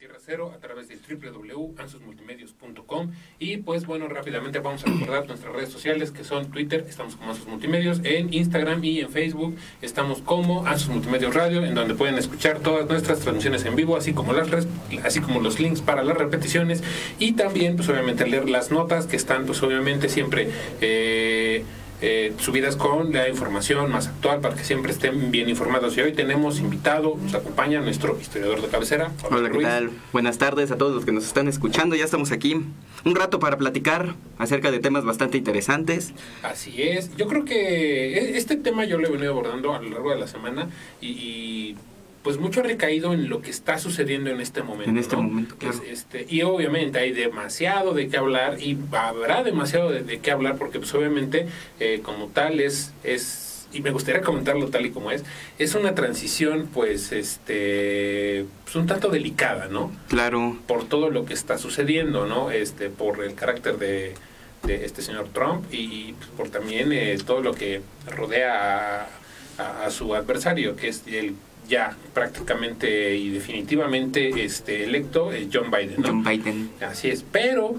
Tierra Cero a través de www.ansusmultimedios.com. Y pues bueno, rápidamente vamos a recordar nuestras redes sociales, que son Twitter, estamos como Ansus Multimedios, en Instagram y en Facebook estamos como Ansus Multimedios Radio, en donde pueden escuchar todas nuestras transmisiones en vivo, así como los links para las repeticiones, y también pues obviamente leer las notas que están pues obviamente siempre subidas con la información más actual para que siempre estén bien informados. Y hoy tenemos invitado, nos acompaña nuestro historiador de cabecera. Hola, ¿qué tal? Buenas tardes a todos los que nos están escuchando. Ya estamos aquí un rato para platicar acerca de temas bastante interesantes. Así es. Yo creo que este tema yo lo he venido abordando a lo largo de la semana y pues mucho ha recaído en lo que está sucediendo en este momento. En este ¿no? momento, claro. Y obviamente hay demasiado de qué hablar y habrá demasiado de qué hablar porque pues obviamente como tal es y me gustaría comentarlo tal y como es una transición pues un tanto delicada, ¿no? Claro. Por todo lo que está sucediendo, ¿no? Por el carácter de este señor Trump y por también todo lo que rodea a su adversario, que es el ya prácticamente y definitivamente electo John Biden, ¿no? John Biden. Así es, pero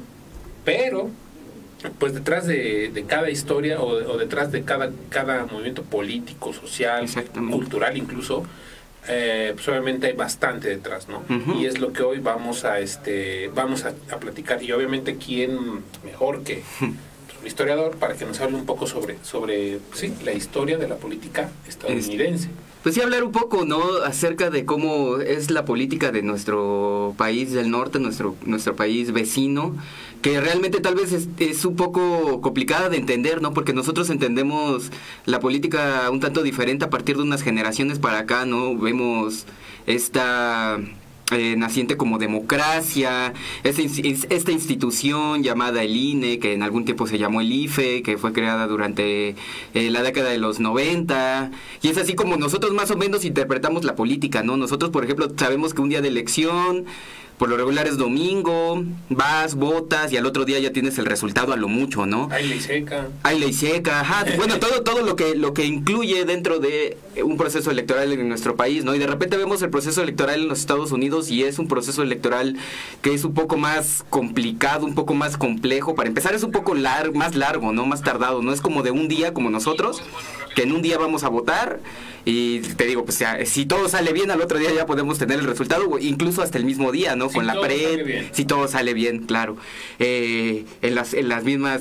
pues detrás de cada historia o detrás de cada movimiento político, social, cultural incluso, pues obviamente hay bastante detrás, ¿no? Uh-huh. Y es lo que hoy vamos a platicar, y obviamente quién mejor que un historiador para que nos hable un poco sobre sí, la historia de la política estadounidense. Pues sí, hablar un poco, ¿no? Acerca de cómo es la política de nuestro país del norte, nuestro país vecino, que realmente tal vez es un poco complicada de entender, ¿no? Porque nosotros entendemos la política un tanto diferente a partir de unas generaciones para acá, ¿no? Vemos esta naciente como democracia, esta institución llamada el INE, que en algún tiempo se llamó el IFE, que fue creada durante la década de los 90, y es así como nosotros más o menos interpretamos la política, ¿no? Nosotros, por ejemplo, sabemos que un día de elección, por lo regular es domingo, vas, votas y al otro día ya tienes el resultado a lo mucho, ¿no? Hay ley seca. Hay ley seca, ajá. Bueno, todo lo que incluye dentro de un proceso electoral en nuestro país, ¿no? Y de repente vemos el proceso electoral en los Estados Unidos y es un proceso electoral que es un poco más complicado, un poco más complejo. Para empezar es un poco más largo, ¿no? Más tardado. No es como de un día como nosotros, que en un día vamos a votar y te digo, pues si todo sale bien, al otro día ya podemos tener el resultado, incluso hasta el mismo día, ¿no? Con la si todo sale bien, claro. En las mismas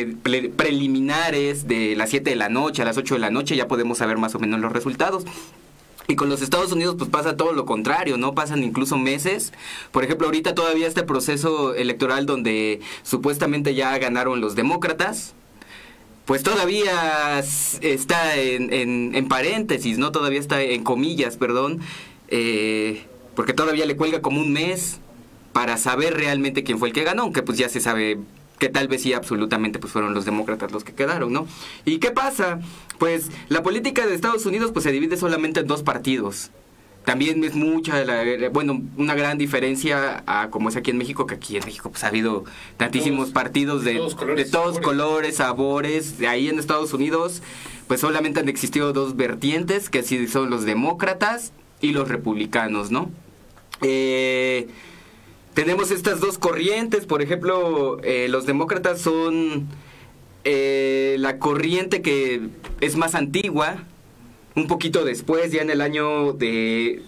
preliminares de las 7 de la noche a las 8 de la noche ya podemos saber más o menos los resultados. Y con los Estados Unidos pues pasa todo lo contrario, ¿no? Pasan incluso meses. Por ejemplo, ahorita todavía este proceso electoral donde supuestamente ya ganaron los demócratas, pues todavía está en paréntesis, ¿no? Todavía está en comillas, perdón, porque todavía le cuelga como un mes para saber realmente quién fue el que ganó, aunque pues ya se sabe que tal vez sí absolutamente pues fueron los demócratas los que quedaron, ¿no? ¿Y qué pasa? Pues la política de Estados Unidos pues se divide solamente en dos partidos. También es una gran diferencia a como es aquí en México, que aquí en México pues ha habido tantísimos partidos de todos colores, sabores. De ahí en Estados Unidos pues solamente han existido dos vertientes, que sí son los demócratas y los republicanos, ¿no? Tenemos estas dos corrientes. Por ejemplo, los demócratas son la corriente que es más antigua, un poquito después, ya en el año de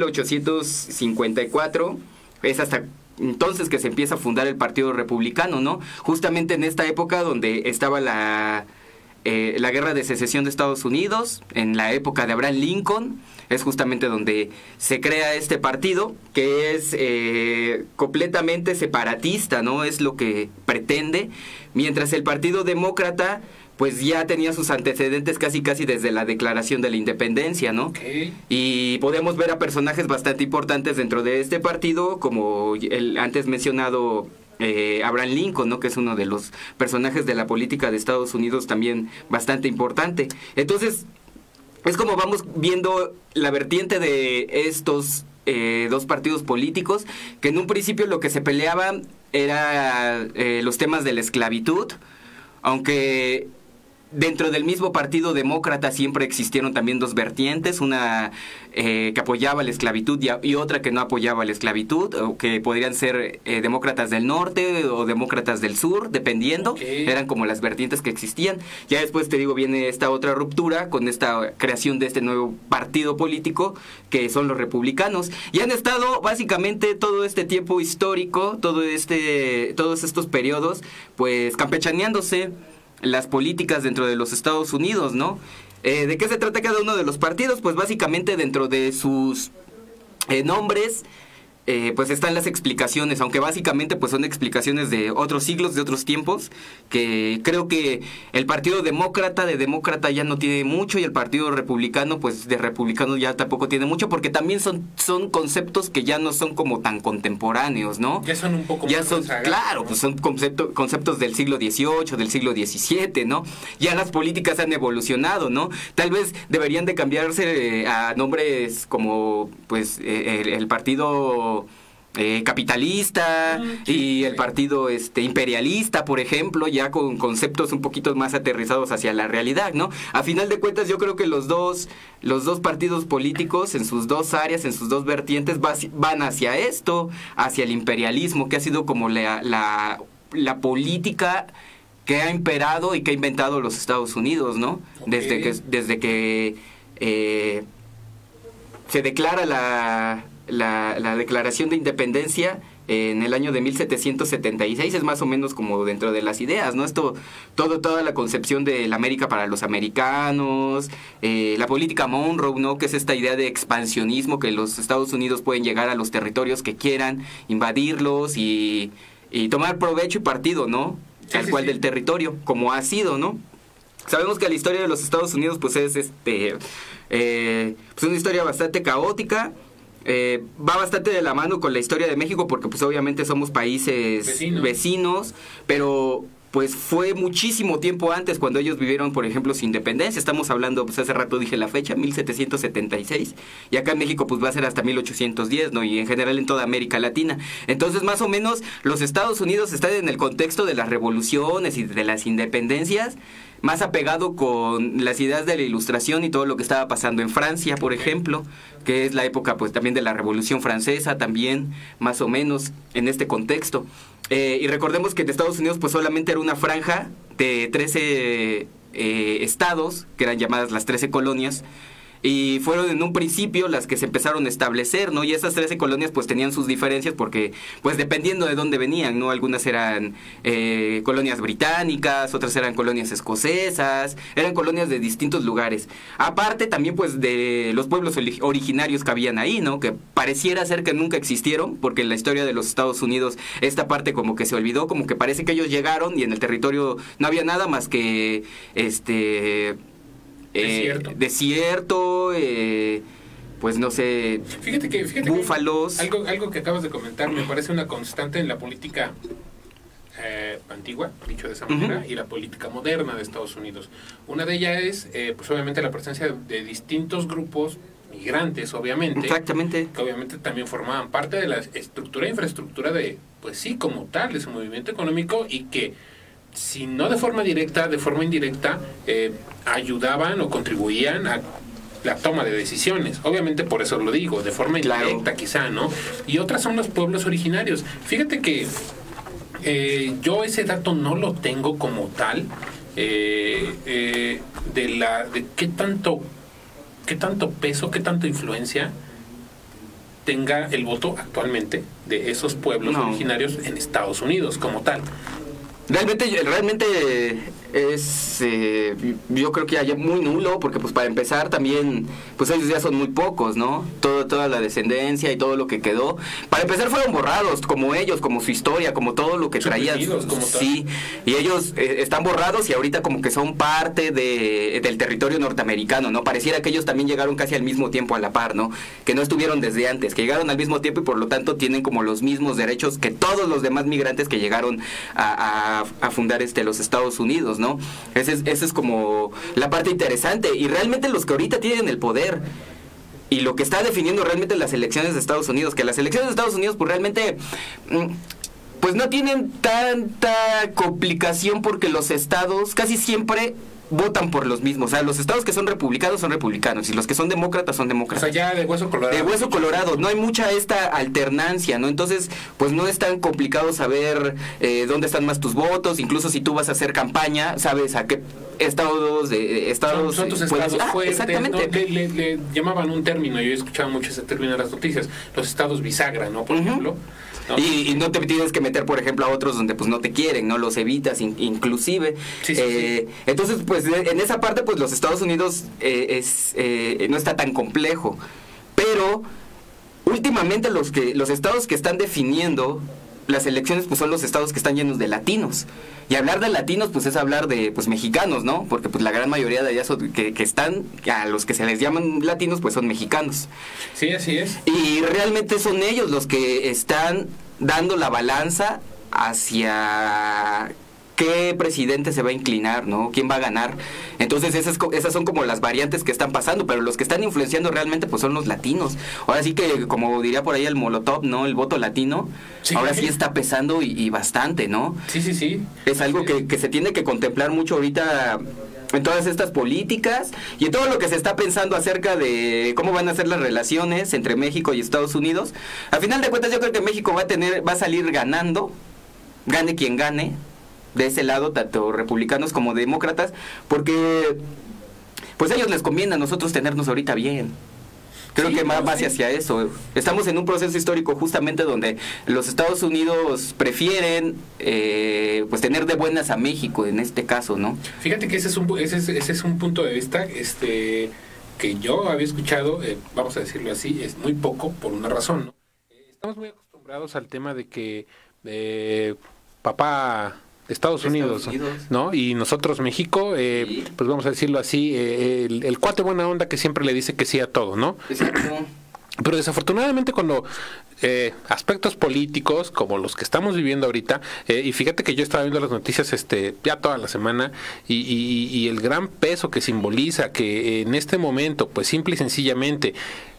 1854, es hasta entonces que se empieza a fundar el Partido Republicano, ¿no? Justamente en esta época donde estaba la Guerra de Secesión de Estados Unidos, en la época de Abraham Lincoln, es justamente donde se crea este partido, que es completamente separatista, ¿no? Es lo que pretende, mientras el Partido Demócrata pues ya tenía sus antecedentes casi desde la Declaración de la Independencia, ¿no? Okay. Y podemos ver a personajes bastante importantes dentro de este partido, como el antes mencionado Abraham Lincoln, ¿no? Que es uno de los personajes de la política de Estados Unidos también bastante importante. Entonces, es como vamos viendo la vertiente de estos dos partidos políticos, que en un principio lo que se peleaban era los temas de la esclavitud, aunque Dentro del mismo Partido Demócrata siempre existieron también dos vertientes, una que apoyaba la esclavitud y otra que no apoyaba la esclavitud, o que podrían ser demócratas del norte o demócratas del sur, dependiendo, eran como las vertientes que existían. Ya después, te digo, viene esta otra ruptura con esta creación de este nuevo partido político, que son los republicanos, y han estado básicamente todo este tiempo histórico, todos estos periodos, pues campechaneándose las políticas dentro de los Estados Unidos, ¿no? ¿De qué se trata cada uno de los partidos? Pues básicamente dentro de sus nombres, pues están las explicaciones, aunque básicamente pues son explicaciones de otros siglos, de otros tiempos, que creo que el Partido Demócrata de demócrata ya no tiene mucho, y el Partido Republicano pues de republicano ya tampoco tiene mucho, porque también son conceptos que ya no son como tan contemporáneos, ¿no? Ya son un poco más claro, pues son conceptos del siglo XVIII, del siglo XVII, ¿no? Ya las políticas han evolucionado, ¿no? Tal vez deberían de cambiarse a nombres como pues el Partido capitalista y el partido imperialista, por ejemplo, ya con conceptos un poquito más aterrizados hacia la realidad, ¿no? A final de cuentas, yo creo que los dos partidos políticos en sus dos áreas, en sus dos vertientes, van hacia esto, hacia el imperialismo, que ha sido como la política que ha imperado y que ha inventado los Estados Unidos, ¿no? Okay. Desde que se declara la Declaración de Independencia en el año de 1776, es más o menos como dentro de las ideas, ¿no? Toda la concepción de la América para los americanos, la política Monroe, ¿no? Que es esta idea de expansionismo, que los Estados Unidos pueden llegar a los territorios que quieran, invadirlos y tomar provecho y partido, ¿no? Tal cual del territorio, como ha sido, ¿no? Sabemos que la historia de los Estados Unidos pues es pues una historia bastante caótica. Va bastante de la mano con la historia de México, porque pues obviamente somos países vecinos, pero pues fue muchísimo tiempo antes cuando ellos vivieron, por ejemplo, su independencia. Estamos hablando, pues hace rato dije la fecha, 1776, y acá en México pues va a ser hasta 1810, ¿no? Y en general en toda América Latina. Entonces, más o menos, los Estados Unidos están en el contexto de las revoluciones y de las independencias, más apegado con las ideas de la Ilustración y todo lo que estaba pasando en Francia, por ejemplo, que es la época pues también de la Revolución Francesa, también más o menos en este contexto. Y recordemos que en Estados Unidos pues solamente era una franja de 13 estados, que eran llamadas las 13 colonias, y fueron en un principio las que se empezaron a establecer, ¿no? Y esas 13 colonias pues tenían sus diferencias porque pues dependiendo de dónde venían, ¿no? Algunas eran colonias británicas, otras eran colonias escocesas, eran colonias de distintos lugares. Aparte también pues de los pueblos originarios que habían ahí, ¿no? Que pareciera ser que nunca existieron, porque en la historia de los Estados Unidos esta parte como que se olvidó, como que parece que ellos llegaron y en el territorio no había nada más que desierto, pues no sé, fíjate búfalos. Algo que acabas de comentar me parece una constante en la política antigua, dicho de esa manera, y la política moderna de Estados Unidos. Una de ellas es, pues obviamente, la presencia de distintos grupos migrantes, obviamente. Exactamente. Que obviamente también formaban parte de la estructura e infraestructura de, pues sí, como tal, de su movimiento económico, y que si no de forma directa, de forma indirecta, ayudaban o contribuían a la toma de decisiones. Obviamente por eso lo digo, de forma indirecta quizá, ¿no? Y otras son los pueblos originarios. Fíjate que yo ese dato no lo tengo como tal, de qué tanto peso, qué tanta influencia tenga el voto actualmente de esos pueblos originarios en Estados Unidos como tal. Realmente es, yo creo que ya muy nulo, porque pues para empezar también, pues ellos ya son muy pocos, ¿no? Toda la descendencia y todo lo que quedó. Para empezar fueron borrados, como ellos, como su historia, como todo lo que traían. Sí, y ellos están borrados y ahorita como que son parte del territorio norteamericano, ¿no? Pareciera que ellos también llegaron casi al mismo tiempo a la par, ¿no? Que no estuvieron desde antes, que llegaron al mismo tiempo y por lo tanto tienen como los mismos derechos que todos los demás migrantes que llegaron a fundar los Estados Unidos, ¿no? Esa es como la parte interesante, y realmente los que ahorita tienen el poder y lo que está definiendo realmente las elecciones de Estados Unidos, que las elecciones de Estados Unidos pues realmente pues no tienen tanta complicación, porque los estados casi siempre votan por los mismos. O sea, los estados que son republicanos, y los que son demócratas son demócratas. O sea, ya de hueso colorado. De hueso colorado, no hay mucha esta alternancia, ¿no? Entonces, pues no es tan complicado saber dónde están más tus votos, incluso si tú vas a hacer campaña, sabes a qué estados son tus estados fuertes. Exactamente. ¿No? Le llamaban un término, yo he escuchado mucho ese término en las noticias, los estados bisagra, ¿no? Por ejemplo. ¿No? Y no te tienes que meter, por ejemplo, a otros donde pues no te quieren, ¿no? Los evitas inclusive. Sí. Entonces, pues en esa parte, pues los Estados Unidos no está tan complejo. Pero últimamente los estados que están definiendo las elecciones pues son los estados que están llenos de latinos. Y hablar de latinos pues es hablar de pues mexicanos, ¿no? Porque pues la gran mayoría de allá que están, a los que se les llaman latinos pues son mexicanos. Sí, así es. Y realmente son ellos los que están dando la balanza hacia qué presidente se va a inclinar, ¿no? ¿Quién va a ganar? Entonces esas son como las variantes que están pasando, pero los que están influenciando realmente pues son los latinos. Ahora sí que, como diría por ahí el Molotov, ¿no? El voto latino, sí, ahora sí está pesando y bastante, ¿no? Sí. Es algo que se tiene que contemplar mucho ahorita en todas estas políticas y en todo lo que se está pensando acerca de cómo van a ser las relaciones entre México y Estados Unidos. Al final de cuentas yo creo que México va a salir ganando, gane quien gane, de ese lado, tanto republicanos como demócratas, porque pues a ellos les conviene a nosotros tenernos ahorita bien. Creo que va hacia eso. Estamos en un proceso histórico justamente donde los Estados Unidos prefieren pues tener de buenas a México en este caso, ¿no? Fíjate que ese es un punto de vista que yo había escuchado, vamos a decirlo así, es muy poco por una razón, ¿no? Estamos muy acostumbrados al tema de que papá Estados Unidos, ¿no? Y nosotros México, sí, pues vamos a decirlo así, el cuate buena onda que siempre le dice que sí a todo, ¿no? Exacto. Pero desafortunadamente cuando aspectos políticos como los que estamos viviendo ahorita, y fíjate que yo estaba viendo las noticias ya toda la semana, y el gran peso que simboliza que en este momento, pues simple y sencillamente,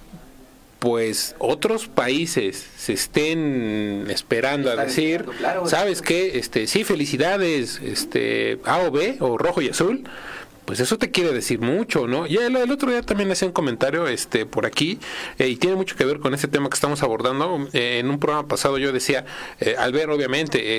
pues otros países se estén esperando a decir, claro, ¿sabes qué? Sí, felicidades, A o B, o rojo y azul, pues eso te quiere decir mucho, ¿no? Y el otro día también hacía un comentario por aquí, y tiene mucho que ver con ese tema que estamos abordando. En un programa pasado yo decía, al ver obviamente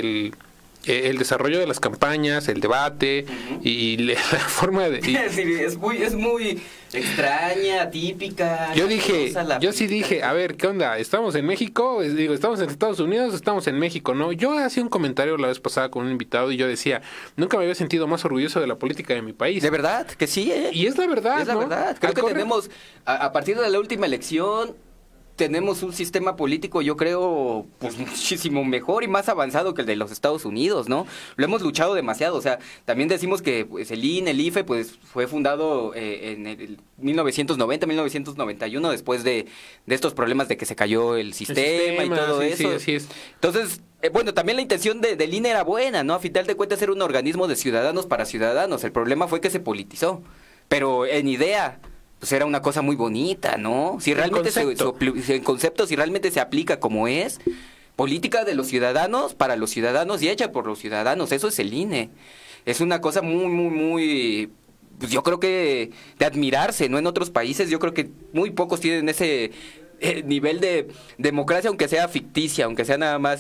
el desarrollo de las campañas, el debate, y la forma de... es muy extraña, típica. Yo sí dije, a ver, ¿qué onda? ¿Estamos en México? ¿Estamos en Estados Unidos o estamos en México? No, yo hacía un comentario la vez pasada con un invitado y yo decía, nunca me había sentido más orgulloso de la política de mi país. ¿De verdad? Que sí, ¿eh? Y es la verdad, es la verdad. Creo que tenemos, a partir de la última elección, tenemos un sistema político, yo creo, pues muchísimo mejor y más avanzado que el de los Estados Unidos, ¿no? Lo hemos luchado demasiado, o sea, también decimos que pues, el INE, el IFE, pues fue fundado en el 1990, 1991, después de estos problemas de que se cayó el sistema y todo eso. Sí, así es. Entonces, bueno, también la intención del INE era buena, ¿no? A final de cuentas era un organismo de ciudadanos para ciudadanos. El problema fue que se politizó, pero en idea pues era una cosa muy bonita, ¿no? Si realmente en concepto, si realmente se aplica como es, política de los ciudadanos, para los ciudadanos y hecha por los ciudadanos, eso es el INE. Es una cosa muy, pues yo creo que de admirarse, ¿no? En otros países yo creo que muy pocos tienen ese nivel de democracia, aunque sea ficticia, aunque sea nada más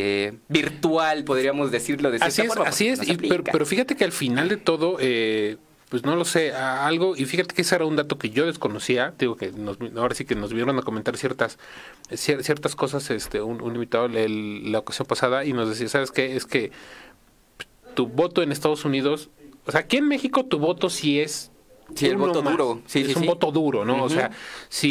virtual, podríamos decirlo de cierta forma. Así es, pero fíjate que al final de todo... pues no lo sé, algo, y fíjate que ese era un dato que yo desconocía, digo que ahora sí que nos vieron a comentar ciertas cosas, un invitado la ocasión pasada, y nos decía, ¿sabes qué? Es que tu voto en Estados Unidos, o sea, aquí en México tu voto sí es... Sí, el voto duro. Sí, es un voto duro, ¿no? Uh-huh. O sea,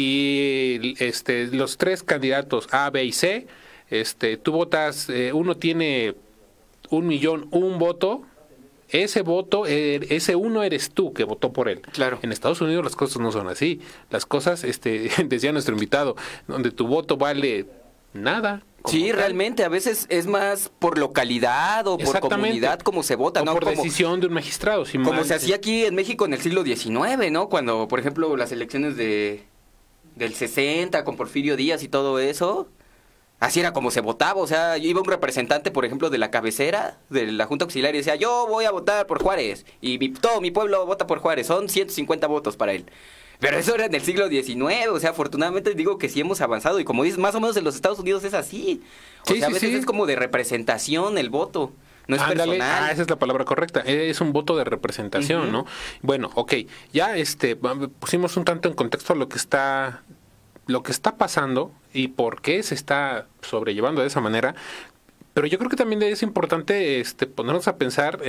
si los tres candidatos A, B y C, tú votas, uno tiene 1,000,000 voto, ese voto, ese uno eres tú que votó por él. Claro. En Estados Unidos las cosas no son así. Las cosas, decía nuestro invitado, donde tu voto vale nada. Sí, realmente, a veces es más por localidad o por comunidad como se vota, ¿no? Por decisión de un magistrado. Como se hacía aquí en México en el siglo XIX, ¿no? Cuando, por ejemplo, las elecciones del 60 con Porfirio Díaz y todo eso... así era como se votaba, o sea, iba un representante, por ejemplo, de la cabecera, de la Junta Auxiliar, y decía, yo voy a votar por Juárez, y todo mi pueblo vota por Juárez, son 150 votos para él. Pero eso era en el siglo XIX, o sea, afortunadamente digo que sí hemos avanzado, y como dices, más o menos en los Estados Unidos es así. O sea, a veces es como de representación el voto, no es personal. Esa es la palabra correcta, es un voto de representación, ¿no? Bueno, ok, ya pusimos un tanto en contexto lo que está pasando y por qué se está sobrellevando de esa manera, pero yo creo que también es importante ponernos a pensar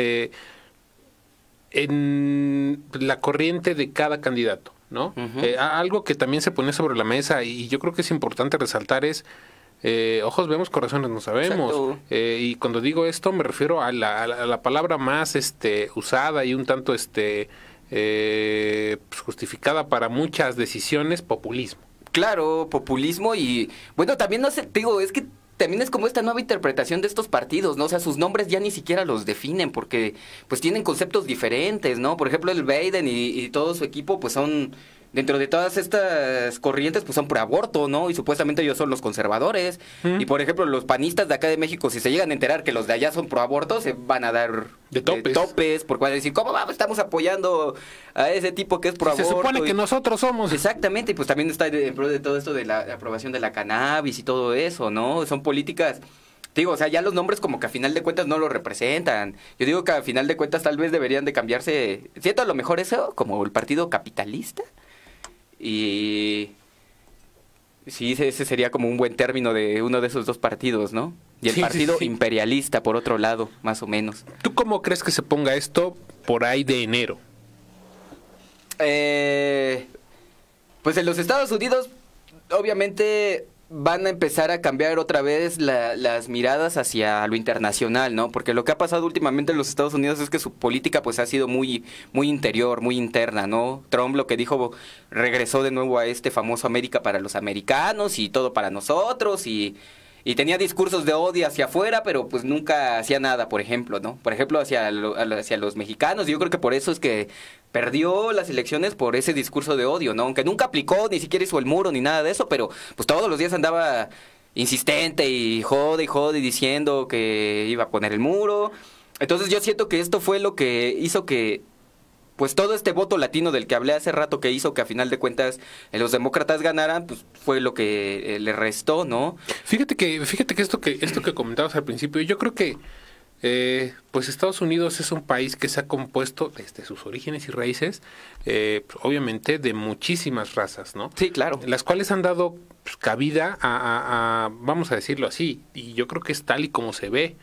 en la corriente de cada candidato, ¿no? Algo que también se pone sobre la mesa y yo creo que es importante resaltar es ojos vemos, corazones no sabemos. Y cuando digo esto me refiero a la palabra más usada y un tanto justificada para muchas decisiones, populismo. Claro, populismo y bueno, también no sé, digo, es que también es como esta nueva interpretación de estos partidos, ¿no? O sea, sus nombres ya ni siquiera los definen porque pues tienen conceptos diferentes, ¿no? Por ejemplo, el Biden y todo su equipo pues son, dentro de todas estas corrientes pues son pro aborto, ¿no? Y supuestamente ellos son los conservadores. Y por ejemplo, los panistas de acá de México, si se llegan a enterar que los de allá son pro aborto, se van a dar de topes, porque van a decir, ¿cómo vamos? Estamos apoyando a ese tipo que es pro aborto. Se supone que nosotros somos. Exactamente, y pues también está en pro de todo esto de la aprobación de la cannabis y todo eso, ¿no? Son políticas, digo, o sea, ya los nombres como que a final de cuentas no lo representan. Yo digo que a final de cuentas tal vez deberían de cambiarse, siento a lo mejor eso, como el partido capitalista. Y sí, ese sería como un buen término de uno de esos dos partidos, ¿no? Y el partido imperialista, por otro lado, más o menos. ¿Tú cómo crees que se ponga esto por ahí de enero? Pues en los Estados Unidos, obviamente van a empezar a cambiar otra vez las miradas hacia lo internacional, ¿no? Porque lo que ha pasado últimamente en los Estados Unidos es que su política pues ha sido muy interior, muy interna, ¿no? Trump lo que dijo, regresó de nuevo a este famoso América para los americanos y todo para nosotros y tenía discursos de odio hacia afuera, pero pues nunca hacía nada, por ejemplo, ¿no? Por ejemplo, hacia los mexicanos. Y yo creo que por eso es que perdió las elecciones por ese discurso de odio, ¿no? Aunque nunca aplicó, ni siquiera hizo el muro, ni nada de eso, pero pues todos los días andaba insistente y jode diciendo que iba a poner el muro. Entonces yo siento que esto fue lo que hizo que pues todo este voto latino del que hablé hace rato, que hizo que a final de cuentas los demócratas ganaran, pues fue lo que le restó, ¿no? Fíjate que esto que comentabas al principio, yo creo que pues Estados Unidos es un país que se ha compuesto desde sus orígenes y raíces, obviamente de muchísimas razas, ¿no? Sí, claro. Las cuales han dado pues, cabida a, vamos a decirlo así, y yo creo que es tal y como se ve.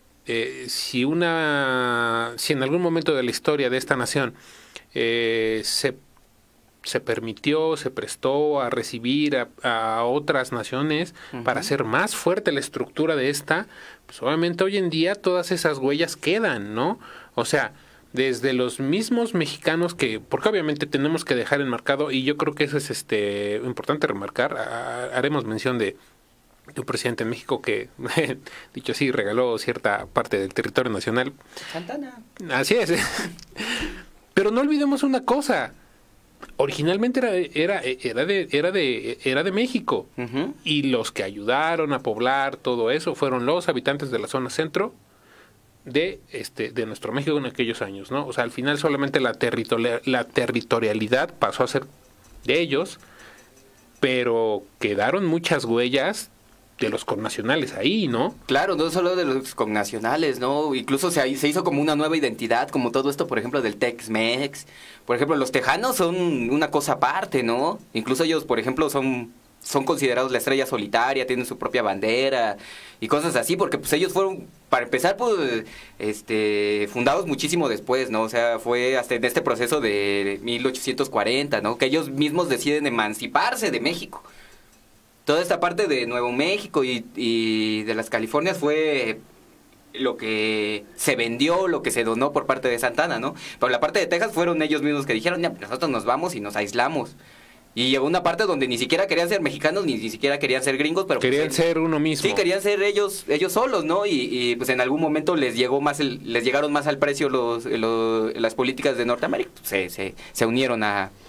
Si en algún momento de la historia de esta nación se permitió, se prestó a recibir a otras naciones para hacer más fuerte la estructura de esta, pues obviamente hoy en día todas esas huellas quedan, ¿no? O sea, desde los mismos mexicanos porque obviamente tenemos que dejar enmarcado, y yo creo que eso es importante remarcar, haremos mención de un presidente en México que, dicho así, regaló cierta parte del territorio nacional. Santana. Así es. Pero no olvidemos una cosa. Originalmente era de México. Y los que ayudaron a poblar todo eso fueron los habitantes de la zona centro de nuestro México en aquellos años, ¿no? O sea, al final solamente la territorialidad pasó a ser de ellos, pero quedaron muchas huellas de los connacionales ahí, ¿no? Claro, no solo de los connacionales, ¿no? Incluso se hizo como una nueva identidad, como todo esto, por ejemplo, del Tex-Mex. Por ejemplo, los tejanos son una cosa aparte, ¿no? Incluso ellos, por ejemplo, son considerados la estrella solitaria, tienen su propia bandera y cosas así, porque pues ellos fueron, para empezar, pues, fundados muchísimo después, ¿no? O sea, fue hasta en este proceso de 1840, ¿no? Que ellos mismos deciden emanciparse de México. Toda esta parte de Nuevo México y de las Californias fue lo que se vendió, lo que se donó por parte de Santana, ¿no? Pero la parte de Texas fueron ellos mismos que dijeron, ya, nosotros nos vamos y nos aislamos. Y llegó una parte donde ni siquiera querían ser mexicanos, ni siquiera querían ser gringos, pero querían pues, ser uno mismo. Sí, querían ser ellos solos, ¿no? Y pues en algún momento les llegaron más al precio las políticas de Norteamérica. Se unieron a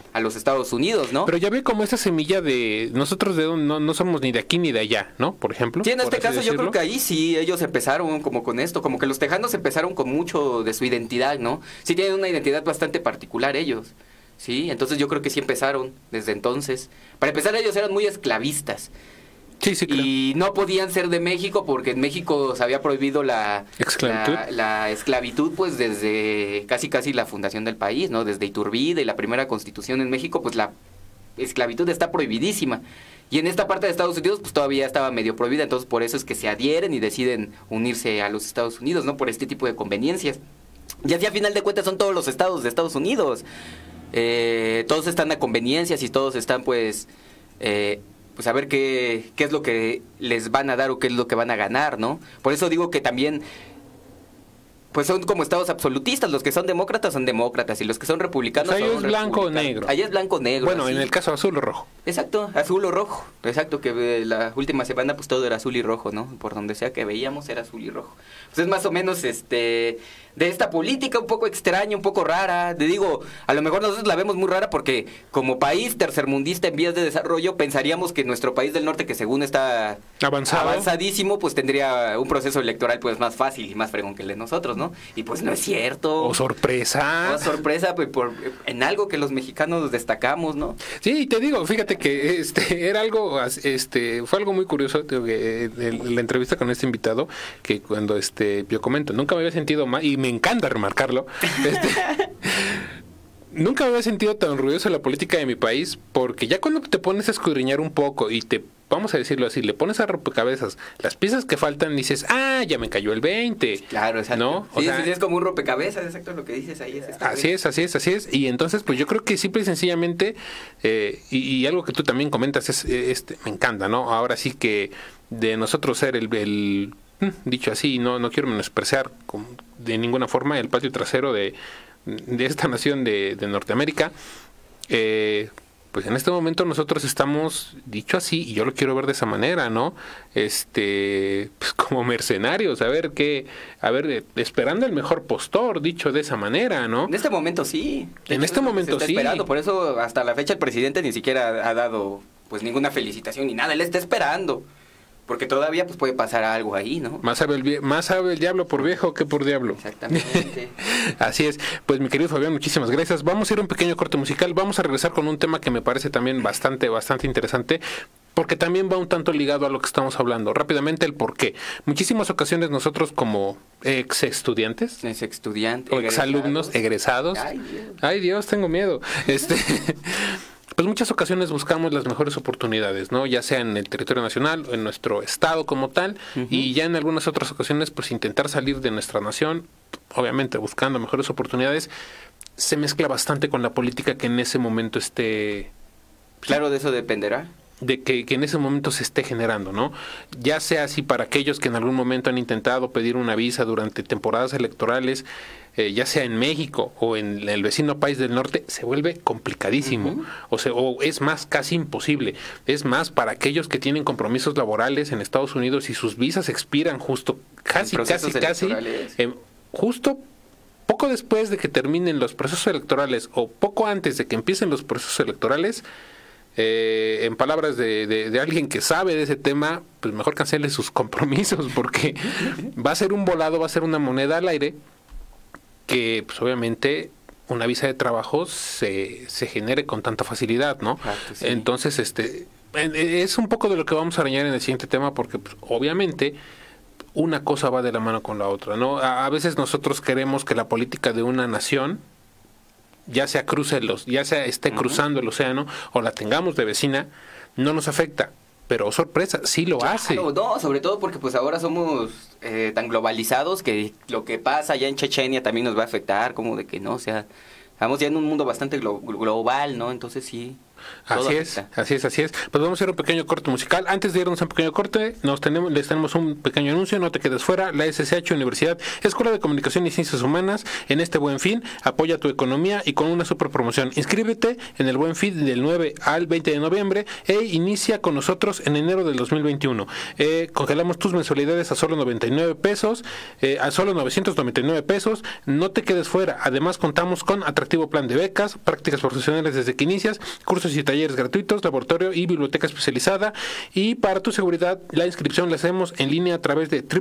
a los Estados Unidos, ¿no? Pero ya ve como esa semilla de nosotros no somos ni de aquí ni de allá, ¿no? Por ejemplo. Sí, en este caso yo creo que ahí sí ellos empezaron como con esto, como que los tejanos empezaron con mucho de su identidad, ¿no? Sí tienen una identidad bastante particular ellos, ¿sí? Entonces yo creo que sí empezaron desde entonces. Para empezar, ellos eran muy esclavistas. Sí, sí, claro. Y no podían ser de México porque en México se había prohibido la esclavitud pues desde casi la fundación del país, ¿no? Desde Iturbide y la primera constitución en México, pues la esclavitud está prohibidísima. Y en esta parte de Estados Unidos pues todavía estaba medio prohibida, entonces por eso es que se adhieren y deciden unirse a los Estados Unidos, ¿no? Por este tipo de conveniencias. Y así a final de cuentas son todos los estados de Estados Unidos. Todos están a conveniencias y todos están pues a ver qué es lo que les van a dar o qué es lo que van a ganar, ¿no? Por eso digo que también pues son como estados absolutistas. Los que son demócratas y los que son republicanos ahí son es blanco o negro. Ahí es blanco o negro. Bueno, así. En el caso azul o rojo. Exacto, azul o rojo. Exacto, que la última semana pues todo era azul y rojo, ¿no? Por donde sea que veíamos era azul y rojo. Pues es más o menos de esta política un poco extraña, un poco rara. Te digo, a lo mejor nosotros la vemos muy rara porque como país tercermundista en vías de desarrollo pensaríamos que nuestro país del norte, que según está avanzadísimo, pues tendría un proceso electoral pues más fácil y más fregón que el de nosotros, ¿no? Y pues no es cierto. ¡Oh, sorpresa! ¡Oh, sorpresa! Pues en algo que los mexicanos destacamos, ¿no? Sí, te digo, fíjate que era algo, fue algo muy curioso, la entrevista con este invitado, que cuando yo comento, nunca me había sentido mal, y me encanta remarcarlo, nunca me había sentido tan orgulloso de la política de mi país, porque ya cuando te pones a escudriñar un poco y vamos a decirlo así, le pones a rompecabezas las piezas que faltan, dices, ya me cayó el 20. Claro, exacto. ¿No? Sí, es como un rompecabezas, exacto lo que dices ahí. Así es. Y entonces, pues yo creo que simple y sencillamente, y algo que tú también comentas, me encanta, ¿no? Ahora sí que de nosotros ser dicho así, no quiero menospreciar de ninguna forma el patio trasero de esta nación de Norteamérica, pues en este momento nosotros estamos, dicho así, y yo lo quiero ver de esa manera, ¿no? Pues como mercenarios, esperando el mejor postor, dicho de esa manera, ¿no? En este momento sí. En este momento se está sí. Esperando, por eso hasta la fecha el presidente ni siquiera ha dado pues ninguna felicitación ni nada, él está esperando. Porque todavía pues puede pasar algo ahí, ¿no? Más sabe el diablo por viejo que por diablo. Exactamente. Así es. Pues mi querido Fabián, muchísimas gracias. Vamos a ir a un pequeño corte musical. Vamos a regresar con un tema que me parece también bastante interesante, porque también va un tanto ligado a lo que estamos hablando. Rápidamente el por qué. Muchísimas ocasiones nosotros como ex estudiantes o ex alumnos egresados. Ay Dios, tengo miedo. Pues muchas ocasiones buscamos las mejores oportunidades, ¿no? Ya sea en el territorio nacional o en nuestro estado como tal, y ya en algunas otras ocasiones pues intentar salir de nuestra nación, obviamente buscando mejores oportunidades, se mezcla bastante con la política que en ese momento esté... Claro, de eso dependerá. De que en ese momento se esté generando, ¿no? Ya sea así para aquellos que en algún momento han intentado pedir una visa durante temporadas electorales, ya sea en México o en el vecino país del norte, se vuelve complicadísimo. O es más, casi imposible. Es más, para aquellos que tienen compromisos laborales en Estados Unidos y sus visas expiran justo, casi, justo poco después de que terminen los procesos electorales o poco antes de que empiecen los procesos electorales, en palabras de alguien que sabe de ese tema, pues mejor cancele sus compromisos, porque va a ser un volado, va a ser una moneda al aire, que pues obviamente una visa de trabajo se genere con tanta facilidad, ¿no? Exacto, sí. Entonces, es un poco de lo que vamos a arañar en el siguiente tema, porque pues, obviamente una cosa va de la mano con la otra, ¿no? A veces nosotros queremos que la política de una nación ya sea esté cruzando el océano o la tengamos de vecina, no nos afecta. Pero sorpresa, sí lo hace. No, sobre todo porque pues ahora somos tan globalizados que lo que pasa allá en Chechenia también nos va a afectar, como de que no, o sea, estamos ya en un mundo bastante global, ¿no? Entonces sí. Todo Así es, afecta. así es, así es. Pues vamos a hacer un pequeño corte musical. Antes de irnos a un pequeño corte, les tenemos un pequeño anuncio, no te quedes fuera. La SSH Universidad Escuela de Comunicación y Ciencias Humanas, en este Buen Fin, apoya tu economía y con una super promoción. Inscríbete en el Buen Fin del 9 al 20 de noviembre e inicia con nosotros en enero del 2021. Congelamos tus mensualidades a solo 99 pesos, a solo 999 pesos. No te quedes fuera. Además, contamos con atractivo plan de becas, prácticas profesionales desde que inicias, cursos y talleres gratuitos, laboratorio y biblioteca especializada. Y para tu seguridad, la inscripción la hacemos en línea a través de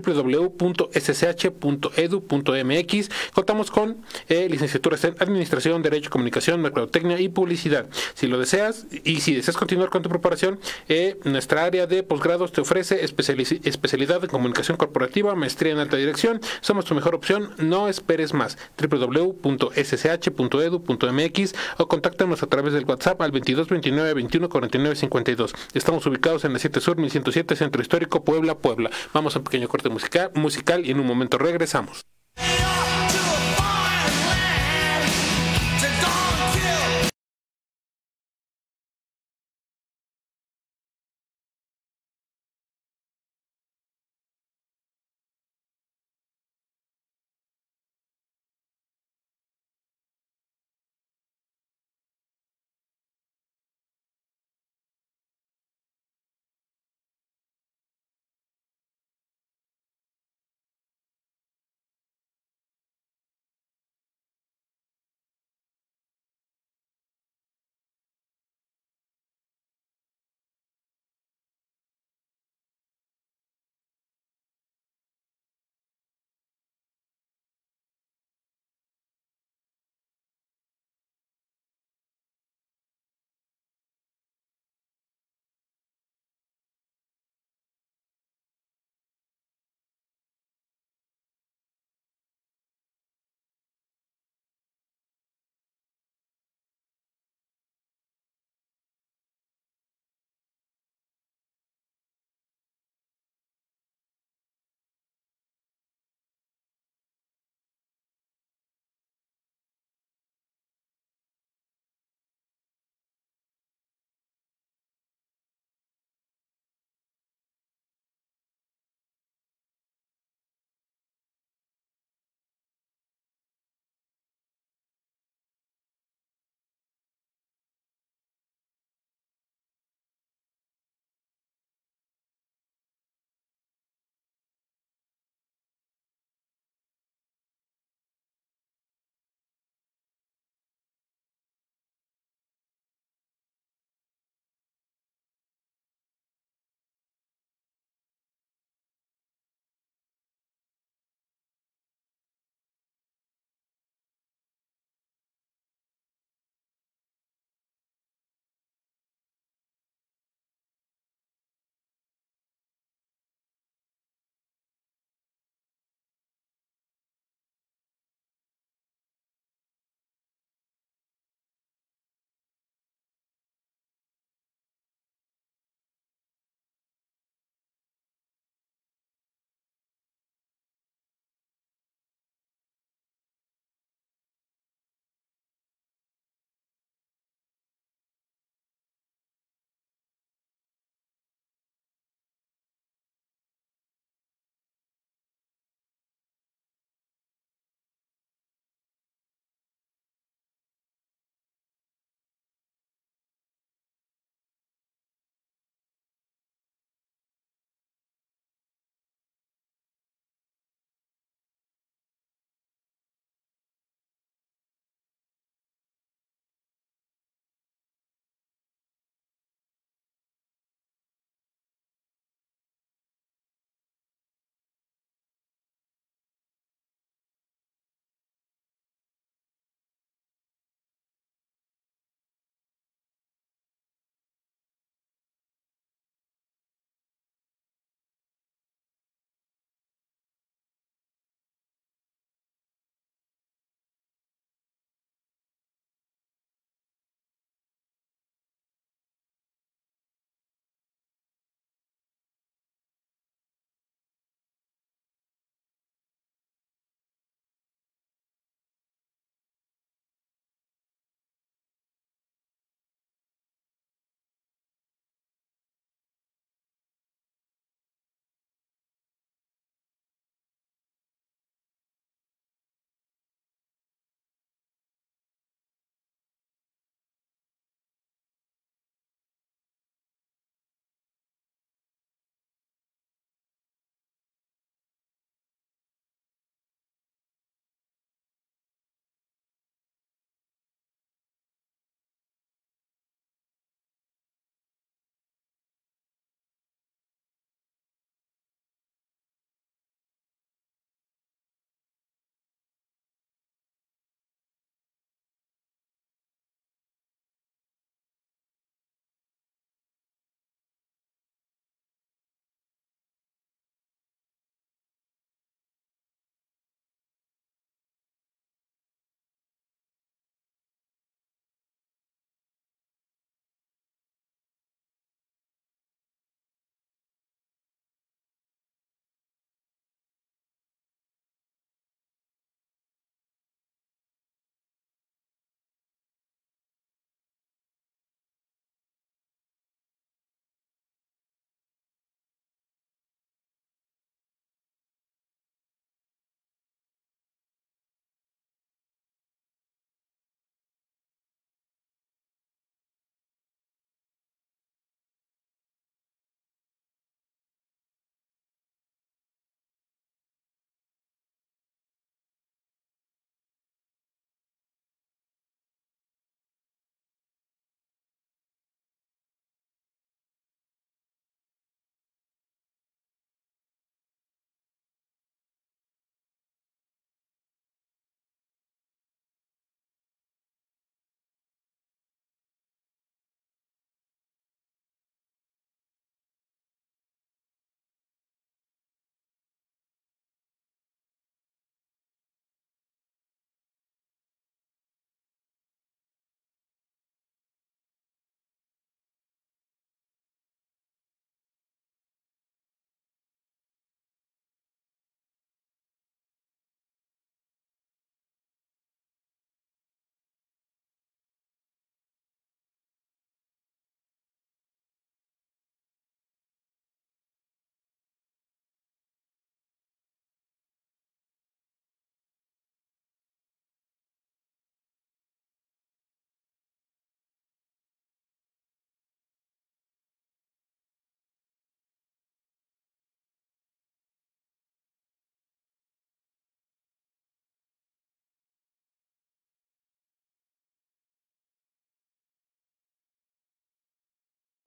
www.ssh.edu.mx. Contamos con licenciaturas en Administración, Derecho, Comunicación, Mercadotecnia y Publicidad. Si lo deseas y si deseas continuar con tu preparación, nuestra área de posgrados te ofrece especialidad en Comunicación Corporativa, maestría en Alta Dirección. Somos tu mejor opción. No esperes más. www.ssh.edu.mx o contáctanos a través del WhatsApp al 22 29 21 49 52. Estamos ubicados en la 7 Sur 1107 Centro Histórico, Puebla. Vamos a un pequeño corte musical y en un momento regresamos.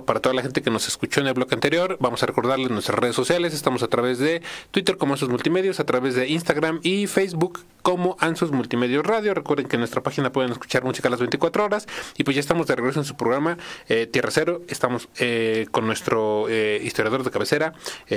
Para toda la gente que nos escuchó en el bloque anterior, vamos a recordarles nuestras redes sociales. Estamos a través de Twitter como Ansus Multimedios, a través de Instagram y Facebook como Ansus Multimedios Radio. Recuerden que en nuestra página pueden escuchar música a las 24 horas. Y pues ya estamos de regreso en su programa Tierra Cero. Estamos con nuestro historiador de cabecera.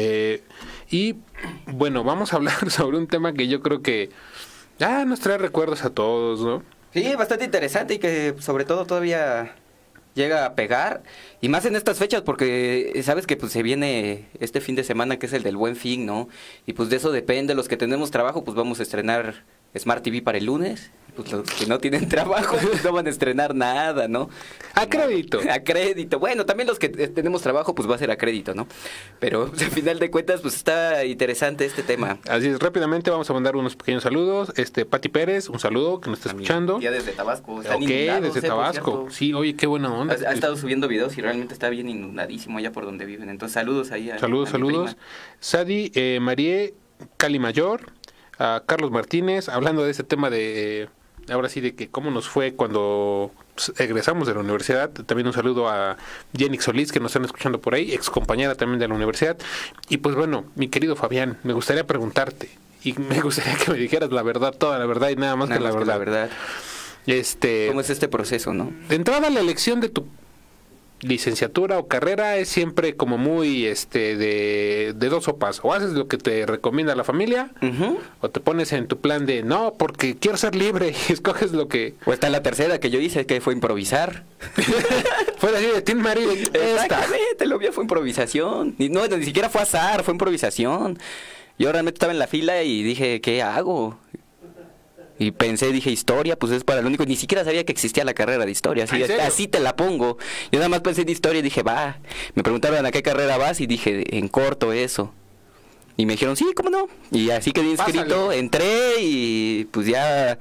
Y bueno, vamos a hablar sobre un tema que yo creo que nos trae recuerdos a todos, ¿no? Sí, bastante interesante y que sobre todo todavía llega a pegar, y más en estas fechas porque sabes que pues se viene este fin de semana que es el del Buen Fin, ¿no? Y pues de eso depende, los que tenemos trabajo pues vamos a estrenar Smart TV para el lunes, pues los que no tienen trabajo pues no van a estrenar nada, ¿no? A crédito. A crédito. Bueno, también los que tenemos trabajo pues va a ser a crédito, ¿no? Pero al final de cuentas pues está interesante este tema. Así es, rápidamente vamos a mandar unos pequeños saludos. Pati Pérez, un saludo que nos está escuchando. Ya desde Tabasco. Ok, desde Tabasco. Sí, oye, qué buena onda. Ha estado subiendo videos y realmente está bien inundadísimo allá por donde viven. Entonces saludos ahí a Saludos. Sadi, Marie, Cali Mayor, a Carlos Martínez, hablando de ese tema de... ahora sí, de que cómo nos fue cuando egresamos de la universidad. También un saludo a Jenny Solís, que nos están escuchando por ahí, ex compañera también de la universidad. Y pues bueno, mi querido Fabián, me gustaría preguntarte, y me gustaría que me dijeras la verdad, toda la verdad y nada más que la verdad. ¿Cómo es este proceso, no? De entrada, la elección de tu licenciatura o carrera es siempre como muy de dos sopas. O haces lo que te recomienda la familia, o te pones en tu plan de no, porque quiero ser libre, y escoges lo que... O está la tercera que yo hice, que fue improvisar. Fue así de Tim Marie. Exactamente, lo mío fue improvisación. No, ni siquiera fue azar, fue improvisación. Yo realmente estaba en la fila y dije, ¿qué hago? Y dije, historia, pues es para lo único. Ni siquiera sabía que existía la carrera de historia. Así te la pongo. Yo nada más pensé en historia y dije, va. Me preguntaron a qué carrera vas y dije, en corto eso. Y me dijeron, sí, ¿cómo no? Y así quedé inscrito, entré y pues ya...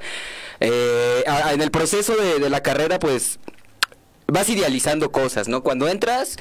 en el proceso de la carrera, pues vas idealizando cosas, ¿no? Cuando entras...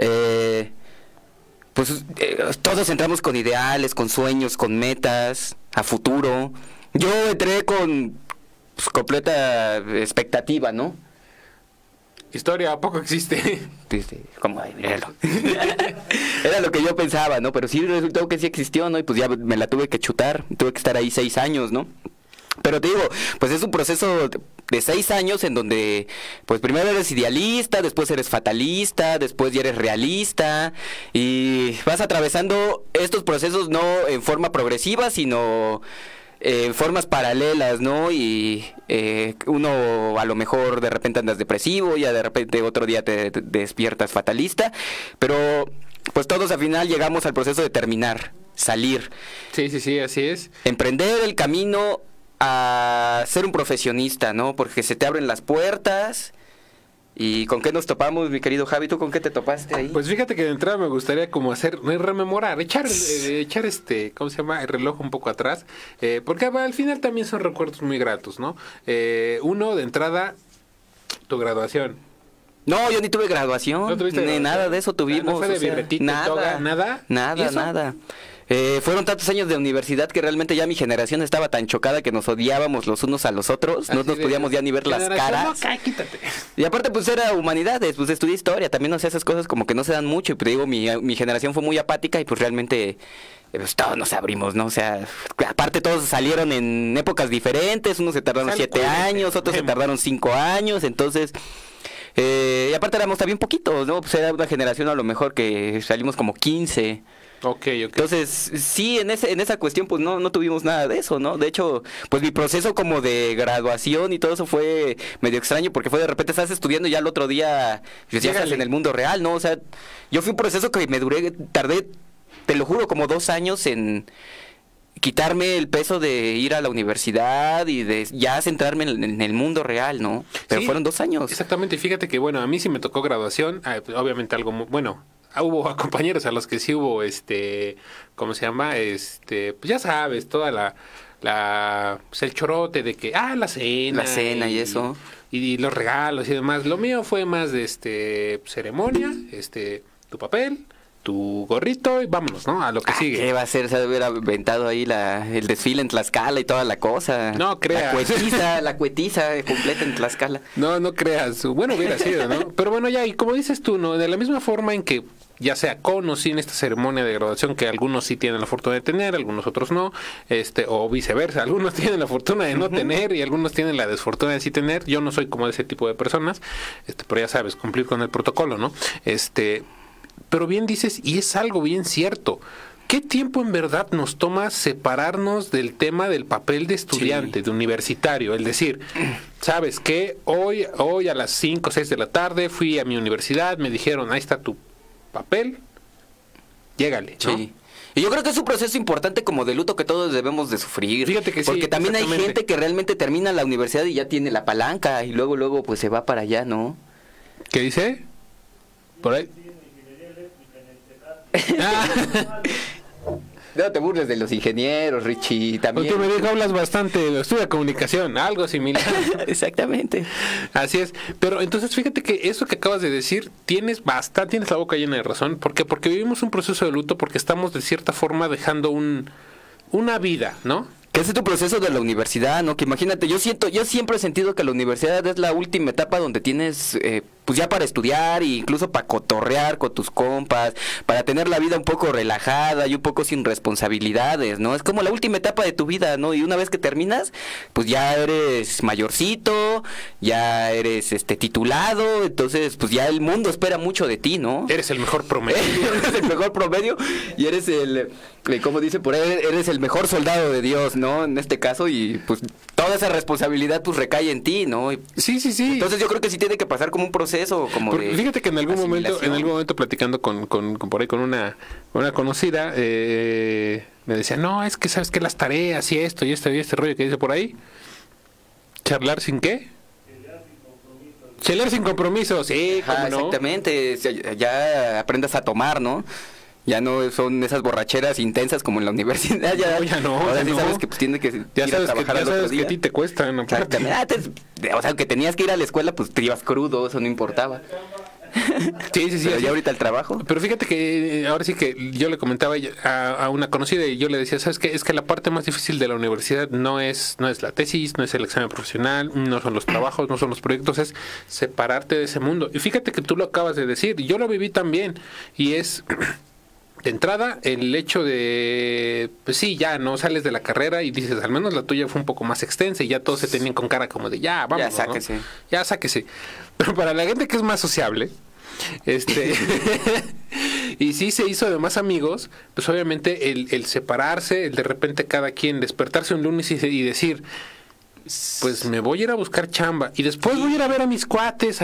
todos entramos con ideales, con sueños, con metas, a futuro. Yo entré con completa expectativa, ¿no? Historia, ¿a poco existe? Como, míralo. Era lo que yo pensaba, ¿no? Pero sí resultó que sí existió, ¿no? Y pues ya me la tuve que chutar, tuve que estar ahí 6 años, ¿no? Pero te digo, pues es un proceso de 6 años en donde, pues primero eres idealista, después eres fatalista, después ya eres realista, y vas atravesando estos procesos no en forma progresiva, sino... formas paralelas, ¿no? Y uno a lo mejor de repente andas depresivo, ya de repente otro día te despiertas fatalista, pero pues todos al final llegamos al proceso de terminar, salir. Sí, así es. Emprender el camino a ser un profesionista, ¿no? Porque se te abren las puertas. ¿Y con qué nos topamos, mi querido Javi? ¿Tú con qué te topaste ahí? Pues fíjate que de entrada me gustaría como rememorar, echar ¿cómo se llama? El reloj un poco atrás, porque al final también son recuerdos muy gratos, ¿no? Uno, de entrada, tu graduación. No, yo ni tuve graduación, ¿No tuviste ni nada de eso tuvimos. ¿No fue de birretita, toga, nada? Nada. Fueron tantos años de universidad que realmente ya mi generación estaba tan chocada que nos odiábamos los unos a los otros, no nos podíamos ya ni ver las caras. Quítate. Y aparte pues era humanidades, pues estudié historia, también no sé, esas cosas como que no se dan mucho, y pues digo, mi generación fue muy apática y pues realmente pues todos nos abrimos, ¿no? O sea, aparte todos salieron en épocas diferentes, unos se tardaron 7 años, otros se tardaron 5 años, entonces... y aparte éramos también poquitos, ¿no? Pues era una generación a lo mejor que salimos como 15. Okay. Entonces, sí, en esa cuestión pues no tuvimos nada de eso, ¿no? De hecho, pues mi proceso como de graduación y todo eso fue medio extraño porque fue de repente estás estudiando y ya el otro día pues, ya estás en el mundo real, ¿no? O sea, yo fui un proceso que tardé, te lo juro, como 2 años en quitarme el peso de ir a la universidad y de ya centrarme en el mundo real, ¿no? Pero sí, fueron 2 años. Exactamente, y fíjate que, bueno, a mí sí me tocó graduación, obviamente algo muy, bueno... Hubo compañeros a los que sí hubo, ¿cómo se llama? Pues ya sabes, toda pues el chorote de que, la cena. La cena y eso. Y los regalos y demás. Lo mío fue más de, ceremonia, tu papel, tu gorrito y vámonos, ¿no? A lo que sigue. ¿Qué va a hacer? Se ha de haber aventado ahí el desfile en Tlaxcala y toda la cosa. No creas. La cuetiza completa en Tlaxcala. No creas. Bueno, hubiera sido, ¿no? Pero bueno, ya, y como dices tú, ¿no? De la misma forma en que ya sea con o sin esta ceremonia de graduación, que algunos sí tienen la fortuna de tener, algunos otros no, o viceversa, algunos tienen la fortuna de no tener y algunos tienen la desfortuna de sí tener. Yo no soy como de ese tipo de personas, pero ya sabes, cumplir con el protocolo, ¿no? Pero bien dices, y es algo bien cierto. ¿Qué tiempo en verdad nos toma separarnos del tema del papel de estudiante, de universitario? Es decir, ¿sabes qué? Hoy a las 5 o 6 de la tarde fui a mi universidad, me dijeron, ahí está tu papel, llégale, ¿no? Sí. Y yo creo que es un proceso importante como de luto que todos debemos de sufrir. Fíjate que sí. Porque también hay gente que realmente termina la universidad y ya tiene la palanca y luego pues se va para allá, ¿no? ¿Qué dice? Por ahí. No te burles de los ingenieros, Richie, también. Tú me dijo, hablas bastante, estudia comunicación, algo similar. Exactamente. Así es. Pero entonces fíjate que eso que acabas de decir, tienes la boca llena de razón. ¿Por qué? Porque vivimos un proceso de luto, porque estamos de cierta forma dejando una vida, ¿no? Que ese es tu proceso de la universidad, ¿no? Que imagínate, yo siempre he sentido que la universidad es la última etapa donde tienes, pues ya para estudiar e incluso para cotorrear con tus compas, para tener la vida un poco relajada y un poco sin responsabilidades, ¿no? Es como la última etapa de tu vida, ¿no? Y una vez que terminas, pues ya eres mayorcito, ya eres titulado, entonces pues ya el mundo espera mucho de ti, ¿no? Eres el mejor promedio. Eres el mejor promedio y eres como dice por ahí, eres el mejor soldado de Dios, ¿no? En este caso, y pues toda esa responsabilidad pues recae en ti, ¿no? Sí. Entonces yo creo que sí tiene que pasar como un proceso, fíjate que en algún momento platicando con por ahí con una conocida, me decía, no, es que sabes que las tareas y esto y este rollo que dice por ahí, charlar sin qué. Charlar sin compromiso, sí, ¿cómo no? Exactamente, ya aprendas a tomar, ¿no? Ya no son esas borracheras intensas como en la universidad. Ya no. Ahora sí sabes que pues tiene que ya ir sabes a trabajar ya al otro sabes día. que a ti te cuesta, ¿no? O sea, que tenías que ir a la escuela, pues te ibas crudo, eso no importaba. Sí. Pero ya ahorita el trabajo. Pero fíjate que ahora sí que yo le comentaba a una conocida y yo le decía, ¿sabes qué? Es que la parte más difícil de la universidad no es la tesis, no es el examen profesional, no son los trabajos, no son los proyectos, es separarte de ese mundo. Y fíjate que tú lo acabas de decir, yo lo viví también, y es... De entrada, el hecho de, pues sí, ya no sales de la carrera y dices, al menos la tuya fue un poco más extensa y ya todos se tenían con cara como de, ya, vamos, ya sáquese, ¿no? Ya sáquese. Pero para la gente que es más sociable, y sí se hizo de más amigos, pues obviamente el separarse, el de repente cada quien despertarse un lunes y decir, pues me voy a ir a buscar chamba y después voy a ir a ver a mis cuates,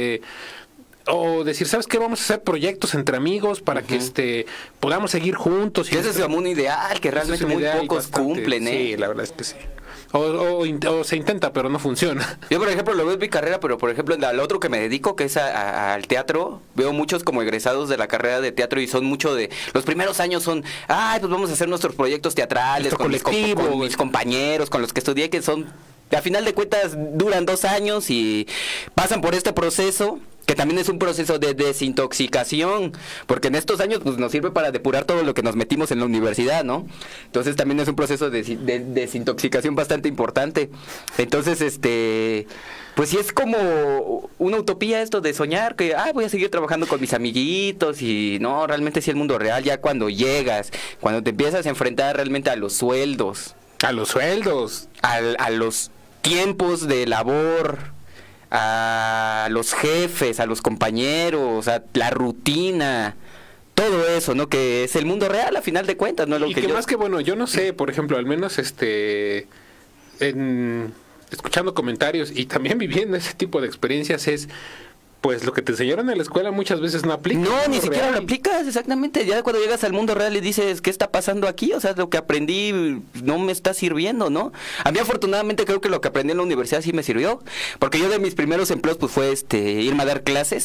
o decir, ¿sabes qué? Vamos a hacer proyectos entre amigos para que podamos seguir juntos. Y ese es como un ideal que realmente muy pocos cumplen, ¿eh? Sí, la verdad es que sí. O se intenta, pero no funciona. Yo, por ejemplo, lo veo en mi carrera, pero por ejemplo, en al otro que me dedico, que es al teatro, veo muchos como egresados de la carrera de teatro y son mucho de... Los primeros años son, pues vamos a hacer nuestros proyectos teatrales con mis compañeros, con los que estudié, que son... A final de cuentas duran 2 años y pasan por este proceso, que también es un proceso de desintoxicación, porque en estos años pues nos sirve para depurar todo lo que nos metimos en la universidad, ¿no? Entonces también es un proceso de desintoxicación bastante importante. Entonces, pues sí es como una utopía esto de soñar que, voy a seguir trabajando con mis amiguitos y no, realmente sí el mundo real ya cuando llegas, cuando te empiezas a enfrentar realmente a los sueldos. A los sueldos. A los tiempos de labor, a los jefes, a los compañeros, a la rutina, todo eso, ¿no? Que es el mundo real a final de cuentas, ¿no? Y que más que bueno, yo no sé, por ejemplo, al menos escuchando comentarios y también viviendo ese tipo de experiencias es... Pues lo que te enseñaron en la escuela muchas veces no aplica. No, ni siquiera lo aplicas, exactamente. Ya cuando llegas al mundo real y dices, ¿qué está pasando aquí? O sea, lo que aprendí no me está sirviendo, ¿no? A mí afortunadamente creo que lo que aprendí en la universidad sí me sirvió. Porque yo de mis primeros empleos pues fue irme a dar clases.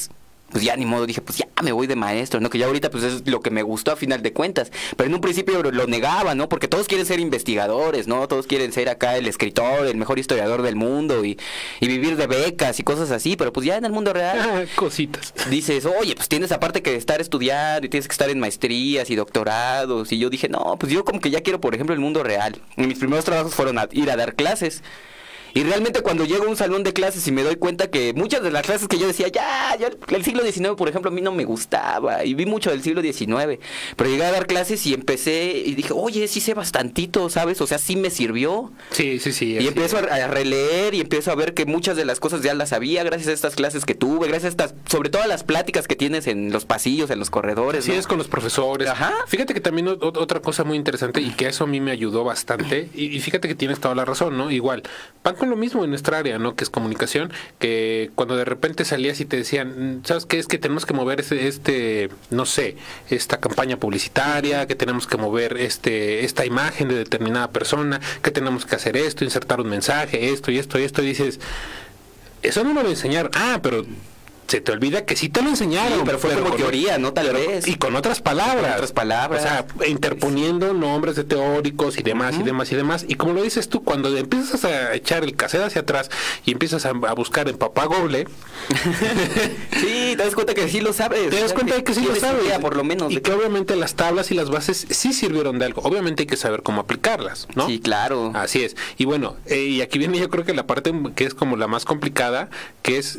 pues ya ni modo, dije, pues ya me voy de maestro, ¿no? Que ya ahorita pues es lo que me gustó a final de cuentas. Pero en un principio lo negaba, ¿no? Porque todos quieren ser investigadores, ¿no? Todos quieren ser acá el escritor, el mejor historiador del mundo y vivir de becas y cosas así. Pero pues ya en el mundo real... cositas. Dices, oye, pues tienes aparte que estar estudiando y tienes que estar en maestrías y doctorados. Y yo dije, no, pues yo como que ya quiero, por ejemplo, el mundo real. Y mis primeros trabajos fueron ir a dar clases. Y realmente cuando llego a un salón de clases y me doy cuenta que muchas de las clases que yo decía, ya el siglo XIX, por ejemplo, a mí no me gustaba. Y vi mucho del siglo XIX. Pero llegué a dar clases y empecé y dije, oye, sí sé bastantito, ¿sabes? O sea, sí me sirvió. Sí. Y empiezo a releer y empiezo a ver que muchas de las cosas ya las sabía gracias a estas clases que tuve, gracias a estas, sobre todo a las pláticas que tienes en los pasillos, en los corredores. Sí, ¿no? es con los profesores. Ajá. Fíjate que también otra cosa muy interesante y que eso a mí me ayudó bastante, y fíjate que tienes toda la razón, ¿no? Igual, van con lo mismo en nuestra área, ¿no? Que es comunicación, que cuando de repente salías y te decían, ¿sabes qué? Es que tenemos que mover no sé, esta campaña publicitaria, que tenemos que mover esta imagen de determinada persona, que tenemos que hacer esto, insertar un mensaje, esto y dices, eso no me lo voy a enseñar. Pero se te olvida que sí te lo enseñaron. Sí, pero fue como teoría, ¿no? Tal vez. Y con otras palabras. O sea, interponiendo nombres de teóricos y demás, y demás. Y como lo dices tú, cuando empiezas a echar el cassette hacia atrás y empiezas a buscar en Papá Google. Sí, te das cuenta que sí lo sabes. Te das cuenta de que sí lo sabes. Idea, por lo menos. Y que obviamente las tablas y las bases sí sirvieron de algo. Obviamente hay que saber cómo aplicarlas, ¿no? Sí, claro. Así es. Y bueno, y aquí viene yo creo que la parte que es como la más complicada, que es...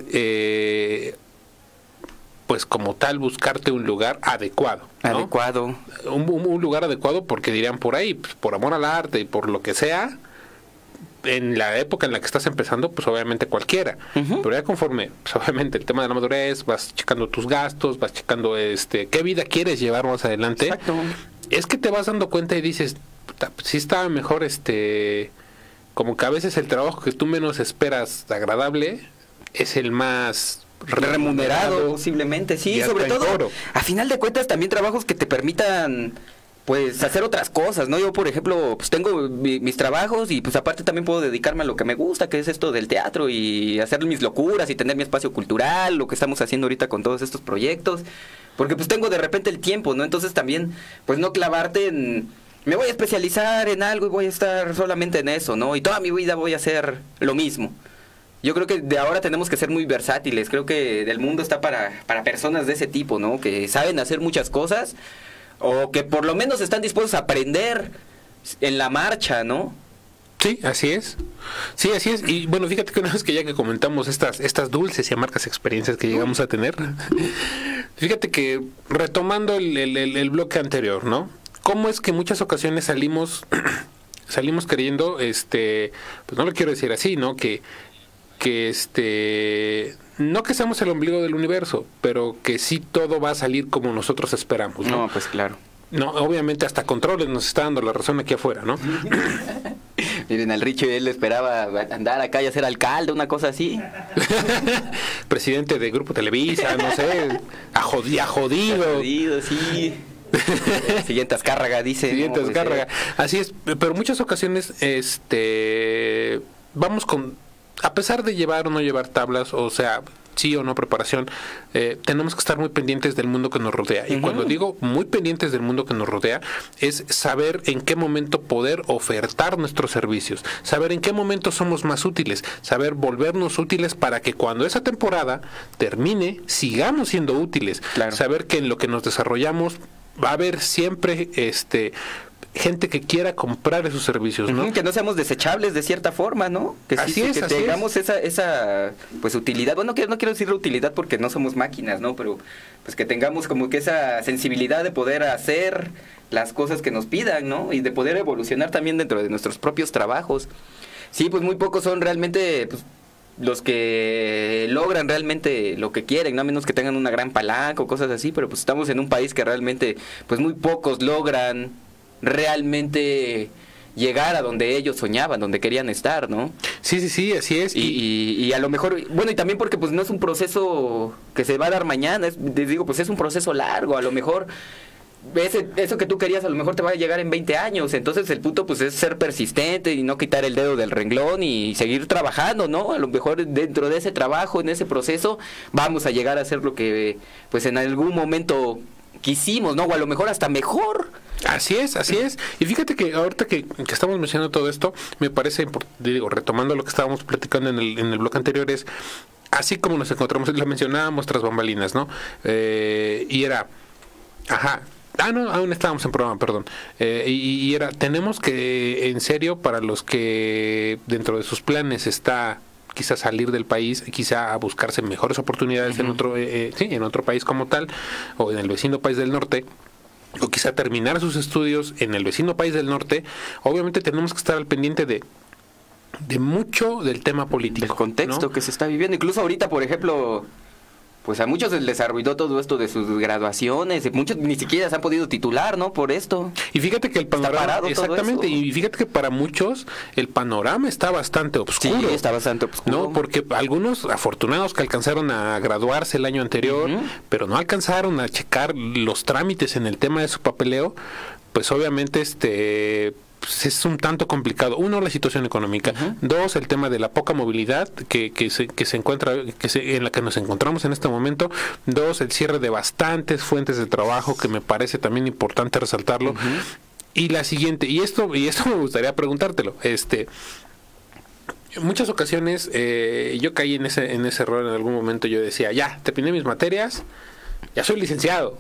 pues como tal buscarte un lugar adecuado, ¿no? Adecuado. Un lugar adecuado porque dirían por ahí, pues, por amor al arte y por lo que sea, en la época en la que estás empezando, pues obviamente cualquiera. Pero ya conforme, pues obviamente el tema de la madurez, vas checando tus gastos, vas checando qué vida quieres llevar más adelante. Exacto. Es que te vas dando cuenta y dices, sí está mejor como que a veces el trabajo que tú menos esperas agradable es el más remunerado posiblemente, sí, sobre todo a final de cuentas también trabajos que te permitan pues hacer otras cosas, ¿no? Yo por ejemplo pues tengo mis trabajos y pues aparte también puedo dedicarme a lo que me gusta, que es esto del teatro y hacer mis locuras y tener mi espacio cultural, lo que estamos haciendo ahorita con todos estos proyectos, porque pues tengo de repente el tiempo, ¿no? Entonces también pues no clavarte en me voy a especializar en algo y voy a estar solamente en eso, ¿no? Y toda mi vida voy a hacer lo mismo. Yo creo que de ahora tenemos que ser muy versátiles. Creo que el mundo está para personas de ese tipo, ¿no? Que saben hacer muchas cosas o que por lo menos están dispuestos a aprender en la marcha, ¿no? Sí, así es. Sí, así es. Y bueno, fíjate que una vez que ya que comentamos estas dulces y amargas experiencias que llegamos a tener, fíjate que retomando el bloque anterior, ¿no? ¿Cómo es que en muchas ocasiones salimos creyendo, pues no lo quiero decir así, ¿no? Que no que seamos el ombligo del universo, pero que sí todo va a salir como nosotros esperamos, ¿no? No, pues claro. No, obviamente hasta controles nos está dando la razón aquí afuera, ¿no? Miren, al Richo él esperaba andar acá y ser alcalde, una cosa así. Presidente de Grupo Televisa, no sé, jodido. Jodido, sí. Siguiente Azcárraga, dice. Siguiente Azcárraga. Así es, pero en muchas ocasiones, vamos a pesar de llevar o no llevar tablas, o sea, sí o no preparación, tenemos que estar muy pendientes del mundo que nos rodea. Y cuando digo muy pendientes del mundo que nos rodea, es saber en qué momento poder ofertar nuestros servicios, saber en qué momento somos más útiles, saber volvernos útiles para que cuando esa temporada termine, sigamos siendo útiles. Claro. Saber que en lo que nos desarrollamos va a haber siempre gente que quiera comprar esos servicios, ¿no? Que no seamos desechables de cierta forma, ¿no? Que sí, que tengamos esa pues utilidad. Bueno, no quiero decir utilidad porque no somos máquinas, ¿no? Pero pues que tengamos como que esa sensibilidad de poder hacer las cosas que nos pidan, ¿no? Y de poder evolucionar también dentro de nuestros propios trabajos. Sí, pues muy pocos son realmente pues los que logran realmente lo que quieren, ¿no? A menos que tengan una gran palanca o cosas así, pero pues estamos en un país que realmente pues muy pocos logran realmente llegar a donde ellos soñaban, donde querían estar, ¿no? Sí, así es. Y a lo mejor, bueno, y también porque pues no es un proceso que se va a dar mañana, les digo, pues es un proceso largo, a lo mejor eso que tú querías a lo mejor te va a llegar en 20 años. Entonces el punto pues es ser persistente y no quitar el dedo del renglón y seguir trabajando, ¿no? A lo mejor dentro de ese trabajo, en ese proceso, vamos a llegar a hacer lo que pues en algún momento quisimos, ¿no? O a lo mejor hasta mejor. Así es. Y fíjate que ahorita que estamos mencionando todo esto, me parece, digo, retomando lo que estábamos platicando en el bloque anterior, es así como nos encontramos, lo mencionábamos tras bambalinas, ¿no? Y era, no, aún estábamos en programa, perdón. Y era, tenemos que, en serio, para los que dentro de sus planes está quizá salir del país, quizá a buscarse mejores oportunidades en otro país como tal, o en el vecino país del norte, o quizá terminar sus estudios en el vecino país del norte, obviamente tenemos que estar al pendiente de mucho del tema político. Del contexto, ¿no?, que se está viviendo. Incluso ahorita, por ejemplo, pues a muchos les arruinó todo esto de sus graduaciones, muchos ni siquiera se han podido titular, ¿no?, por esto. Y fíjate que el panorama, exactamente, y fíjate que para muchos el panorama está bastante oscuro. Sí, está bastante oscuro. No, porque algunos afortunados que alcanzaron a graduarse el año anterior, pero no alcanzaron a checar los trámites en el tema de su papeleo, pues obviamente pues es un tanto complicado. Uno, la situación económica. Dos, el tema de la poca movilidad que se encuentra, en la que nos encontramos en este momento. Dos, el cierre de bastantes fuentes de trabajo, que me parece también importante resaltarlo. Y la siguiente, y esto me gustaría preguntártelo, en muchas ocasiones yo caí en ese error en algún momento. Yo decía, ya, terminé mis materias, ya soy licenciado.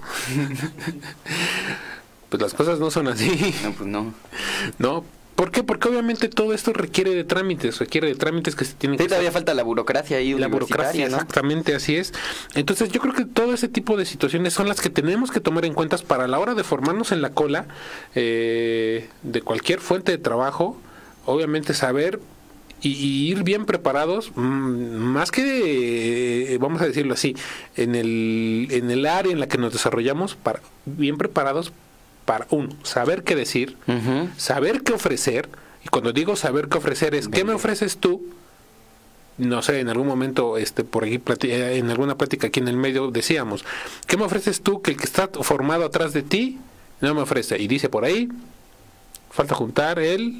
Pues las cosas no son así. No, pues no. ¿No? ¿Por qué? Porque obviamente todo esto requiere de trámites que se tienen que hacer. Todavía falta la burocracia ahí. La burocracia, ¿no? Exactamente, así es. Entonces yo creo que todo ese tipo de situaciones son las que tenemos que tomar en cuenta para la hora de formarnos en la cola de cualquier fuente de trabajo. Obviamente saber y ir bien preparados, más que vamos a decirlo así, en el área en la que nos desarrollamos, bien preparados para saber qué decir, saber qué ofrecer. Y cuando digo saber qué ofrecer es ¿qué me ofreces tú? No sé, en algún momento por aquí en alguna plática aquí en el medio decíamos, ¿qué me ofreces tú que el que está formado atrás de ti no me ofrece? Y dice por ahí, falta juntar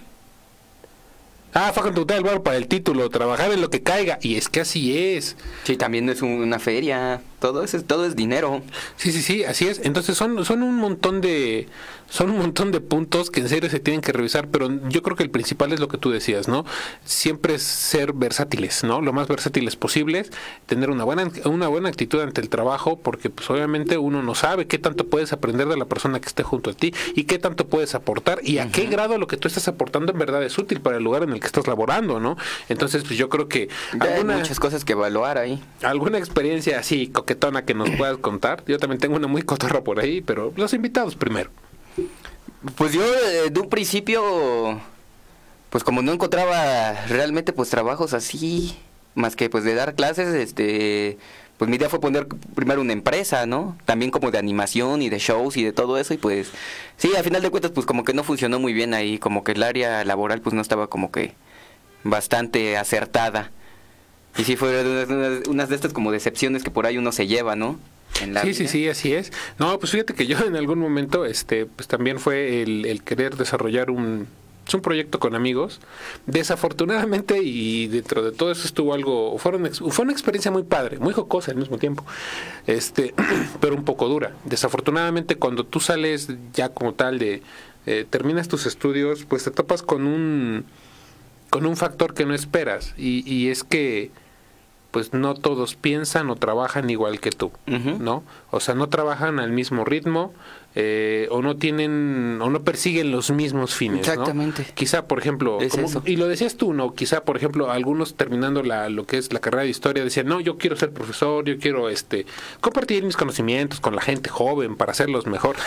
falta juntar el valor para el título, trabajar en lo que caiga. Y es que así es. Sí, también es una feria. Todo es dinero. Sí, así es. Entonces son un montón de puntos que en serio se tienen que revisar, pero yo creo que el principal es lo que tú decías, ¿no? Siempre es ser versátiles, ¿no? Lo más versátiles posibles, tener una buena actitud ante el trabajo, porque pues obviamente uno no sabe qué tanto puedes aprender de la persona que esté junto a ti y qué tanto puedes aportar y a qué grado lo que tú estás aportando en verdad es útil para el lugar en el que estás laborando, ¿no? Entonces, pues yo creo que hay muchas cosas que evaluar ahí. ¿Alguna experiencia así coquetona que nos puedas contar? Yo también tengo una muy cotorra por ahí, pero los invitados primero. Pues yo de un principio, pues como no encontraba realmente pues trabajos así, más que pues de dar clases, pues mi idea fue poner primero una empresa, ¿no? También como de animación y de shows y de todo eso, y pues sí, al final de cuentas pues como que no funcionó muy bien ahí, como que el área laboral pues no estaba como que bastante acertada. Y sí fue unas de estas como decepciones que por ahí uno se lleva, ¿no? Sí, así es. No, pues fíjate que yo en algún momento, pues también fue el querer desarrollar un proyecto con amigos. Desafortunadamente, y dentro de todo eso fue una experiencia muy padre, muy jocosa al mismo tiempo, pero un poco dura. Desafortunadamente, cuando tú sales ya como tal terminas tus estudios, pues te topas con un factor que no esperas, y es que pues no todos piensan o trabajan igual que tú, ¿no? O sea, no trabajan al mismo ritmo, o no persiguen los mismos fines. Exactamente. ¿No? Quizá, por ejemplo, y lo decías tú, ¿no? Quizá, por ejemplo, algunos terminando lo que es la carrera de historia decían, no, yo quiero ser profesor, yo quiero compartir mis conocimientos con la gente joven para hacerlos mejor.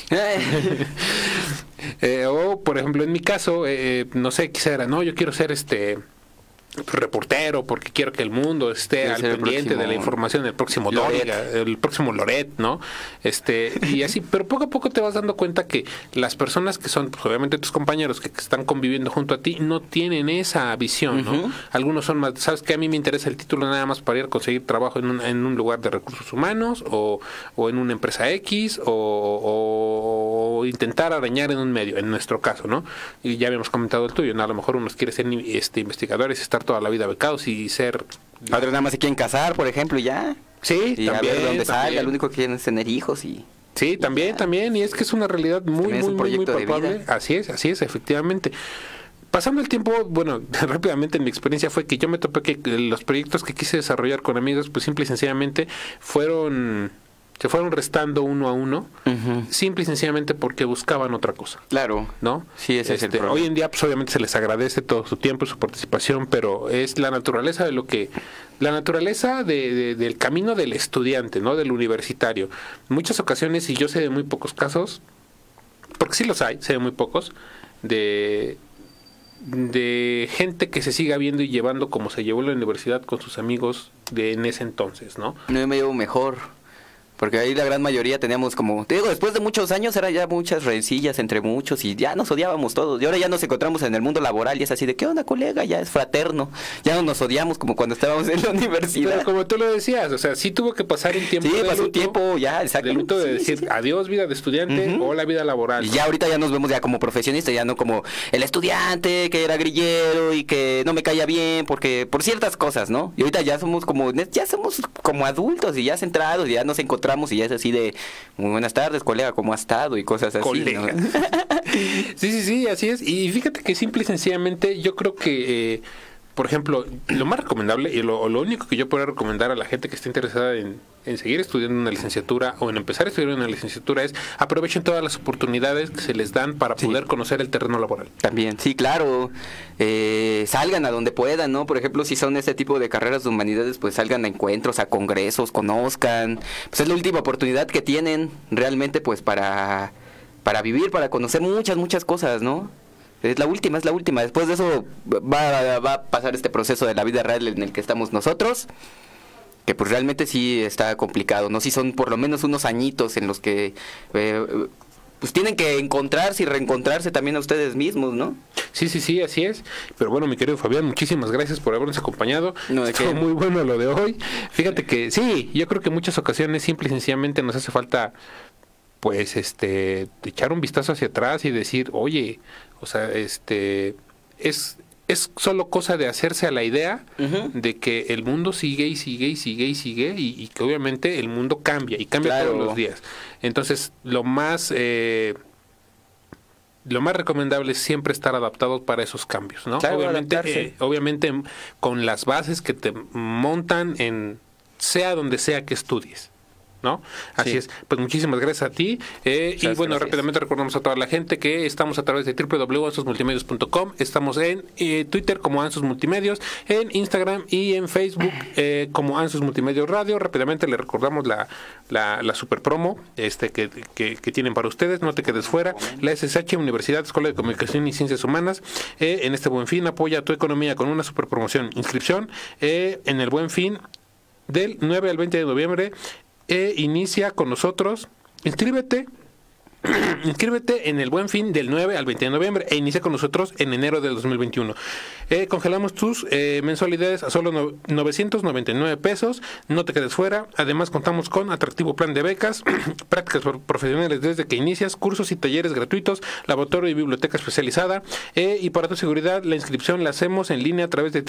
O, por ejemplo, en mi caso, no sé, quizá era, no, yo quiero ser reportero porque quiero que el mundo esté al pendiente de la información del próximo el próximo Loret, ¿no? Y así, pero poco a poco te vas dando cuenta que las personas que son, pues, obviamente tus compañeros que están conviviendo junto a ti no tienen esa visión, ¿no? Algunos son más, ¿sabes qué? A mí me interesa el título nada más para ir a conseguir trabajo en un lugar de recursos humanos o en una empresa X o o intentar arañar en un medio, en nuestro caso, ¿no? Y ya habíamos comentado el tuyo, ¿no? A lo mejor unos quiere ser investigadores, estar toda la vida becados y ser... Otros nada más se quieren casar, por ejemplo, y ya. Sí, y también. A ver dónde salga, lo único que quieren es tener hijos y... Sí, también, y es que es una realidad muy palpable. Así es, efectivamente. Pasando el tiempo, bueno, rápidamente mi experiencia fue que yo me topé que los proyectos que quise desarrollar con amigos, pues simple y sencillamente se fueron restando uno a uno, simple y sencillamente porque buscaban otra cosa. Claro. ¿No? Sí, ese es el problema. Hoy en día, pues obviamente se les agradece todo su tiempo y su participación, pero es la naturaleza del camino del estudiante, ¿no? Del universitario. En muchas ocasiones, y yo sé de muy pocos casos, porque sí los hay, sé de muy pocos, de gente que se siga viendo y llevando como se llevó la universidad con sus amigos en ese entonces, ¿no? No me llevo mejor. Porque ahí la gran mayoría teníamos como, te digo, después de muchos años era ya muchas rencillas entre muchos y ya nos odiábamos todos. Y ahora ya nos encontramos en el mundo laboral y es así de, ¿qué onda, colega? Ya es fraterno. Ya no nos odiamos como cuando estábamos en la universidad. Pero como tú lo decías, o sea, sí tuvo que pasar un tiempo. Sí, pasó un tiempo, ya, exactamente. De decir, adiós vida de estudiante, hola vida laboral. Y ya ahorita ya nos vemos ya como profesionistas, ya no como el estudiante que era grillero y que no me caía bien porque por ciertas cosas, ¿no? Y ahorita ya somos como adultos y ya centrados y ya nos encontramos y ya es así de muy buenas tardes, colega, ¿cómo ha estado? Y cosas así, colega, ¿no? Sí, así es. Y fíjate que simple y sencillamente yo creo que por ejemplo, lo más recomendable y lo único que yo puedo recomendar a la gente que esté interesada en seguir estudiando una licenciatura o en empezar a estudiar una licenciatura es aprovechen todas las oportunidades que se les dan para poder conocer el terreno laboral. También, sí, claro. Salgan a donde puedan, ¿no? Por ejemplo, si son este tipo de carreras de humanidades, pues salgan a encuentros, a congresos, conozcan. Pues es la última oportunidad que tienen realmente pues para vivir, para conocer muchas cosas, ¿no? Es la última. Después de eso va a pasar este proceso de la vida real en el que estamos nosotros, que pues realmente sí está complicado, ¿no? Sí son por lo menos unos añitos en los que pues tienen que encontrarse y reencontrarse también a ustedes mismos, ¿no? Sí, así es. Pero bueno, mi querido Fabián, muchísimas gracias por habernos acompañado. No, estuvo muy bueno lo de hoy. Fíjate que sí, yo creo que en muchas ocasiones simple y sencillamente nos hace falta pues echar un vistazo hacia atrás y decir, oye, o sea, es solo cosa de hacerse a la idea de que el mundo sigue y que obviamente el mundo cambia y cambia todos los días. Entonces, lo más recomendable es siempre estar adaptados para esos cambios, ¿no? Claro, obviamente con las bases que te montan sea donde sea que estudies, ¿no? Así es. Pues muchísimas gracias a ti. Y bueno, rápidamente recordamos a toda la gente que estamos a través de www.ansosmultimedios.com. Estamos en Twitter como Ansos Multimedios, en Instagram y en Facebook como Ansos Multimedios Radio. Rápidamente le recordamos la super promo que tienen para ustedes. No te quedes fuera. La SSH, Universidad Escuela de Comunicación y Ciencias Humanas, en este Buen Fin apoya tu economía con una super promoción. Inscripción en el Buen Fin del 9 al 20 de noviembre. Inicia con nosotros, inscríbete en el Buen Fin del 9 al 20 de noviembre e inicia con nosotros en enero del 2021. Congelamos tus mensualidades a solo 999 pesos. No te quedes fuera. Además contamos con atractivo plan de becas, prácticas profesionales desde que inicias, cursos y talleres gratuitos, laboratorio y biblioteca especializada. Y para tu seguridad, la inscripción la hacemos en línea a través de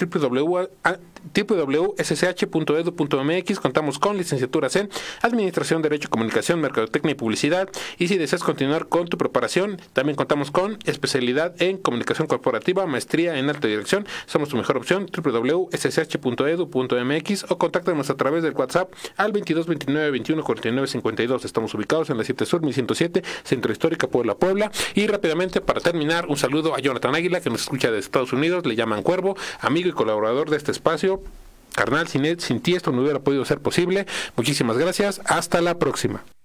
www.ssh.edu.mx. Contamos con licenciaturas en Administración, Derecho, Comunicación, Mercadotecnia y Publicidad. Y si deseas continuar con tu preparación, también contamos con especialidad en Comunicación Corporativa, maestría en Alta Dirección. Somos tu mejor opción, www.ssh.edu.mx, o contáctanos a través del WhatsApp al 22 29 21 49 52. Estamos ubicados en la 7 Sur 1107, Centro Histórica, Puebla. Y rápidamente, para terminar, un saludo a Jonathan Águila, que nos escucha de Estados Unidos, le llaman Cuervo, amigo y colaborador de este espacio. Carnal, sin ti esto no hubiera podido ser posible. Muchísimas gracias, hasta la próxima.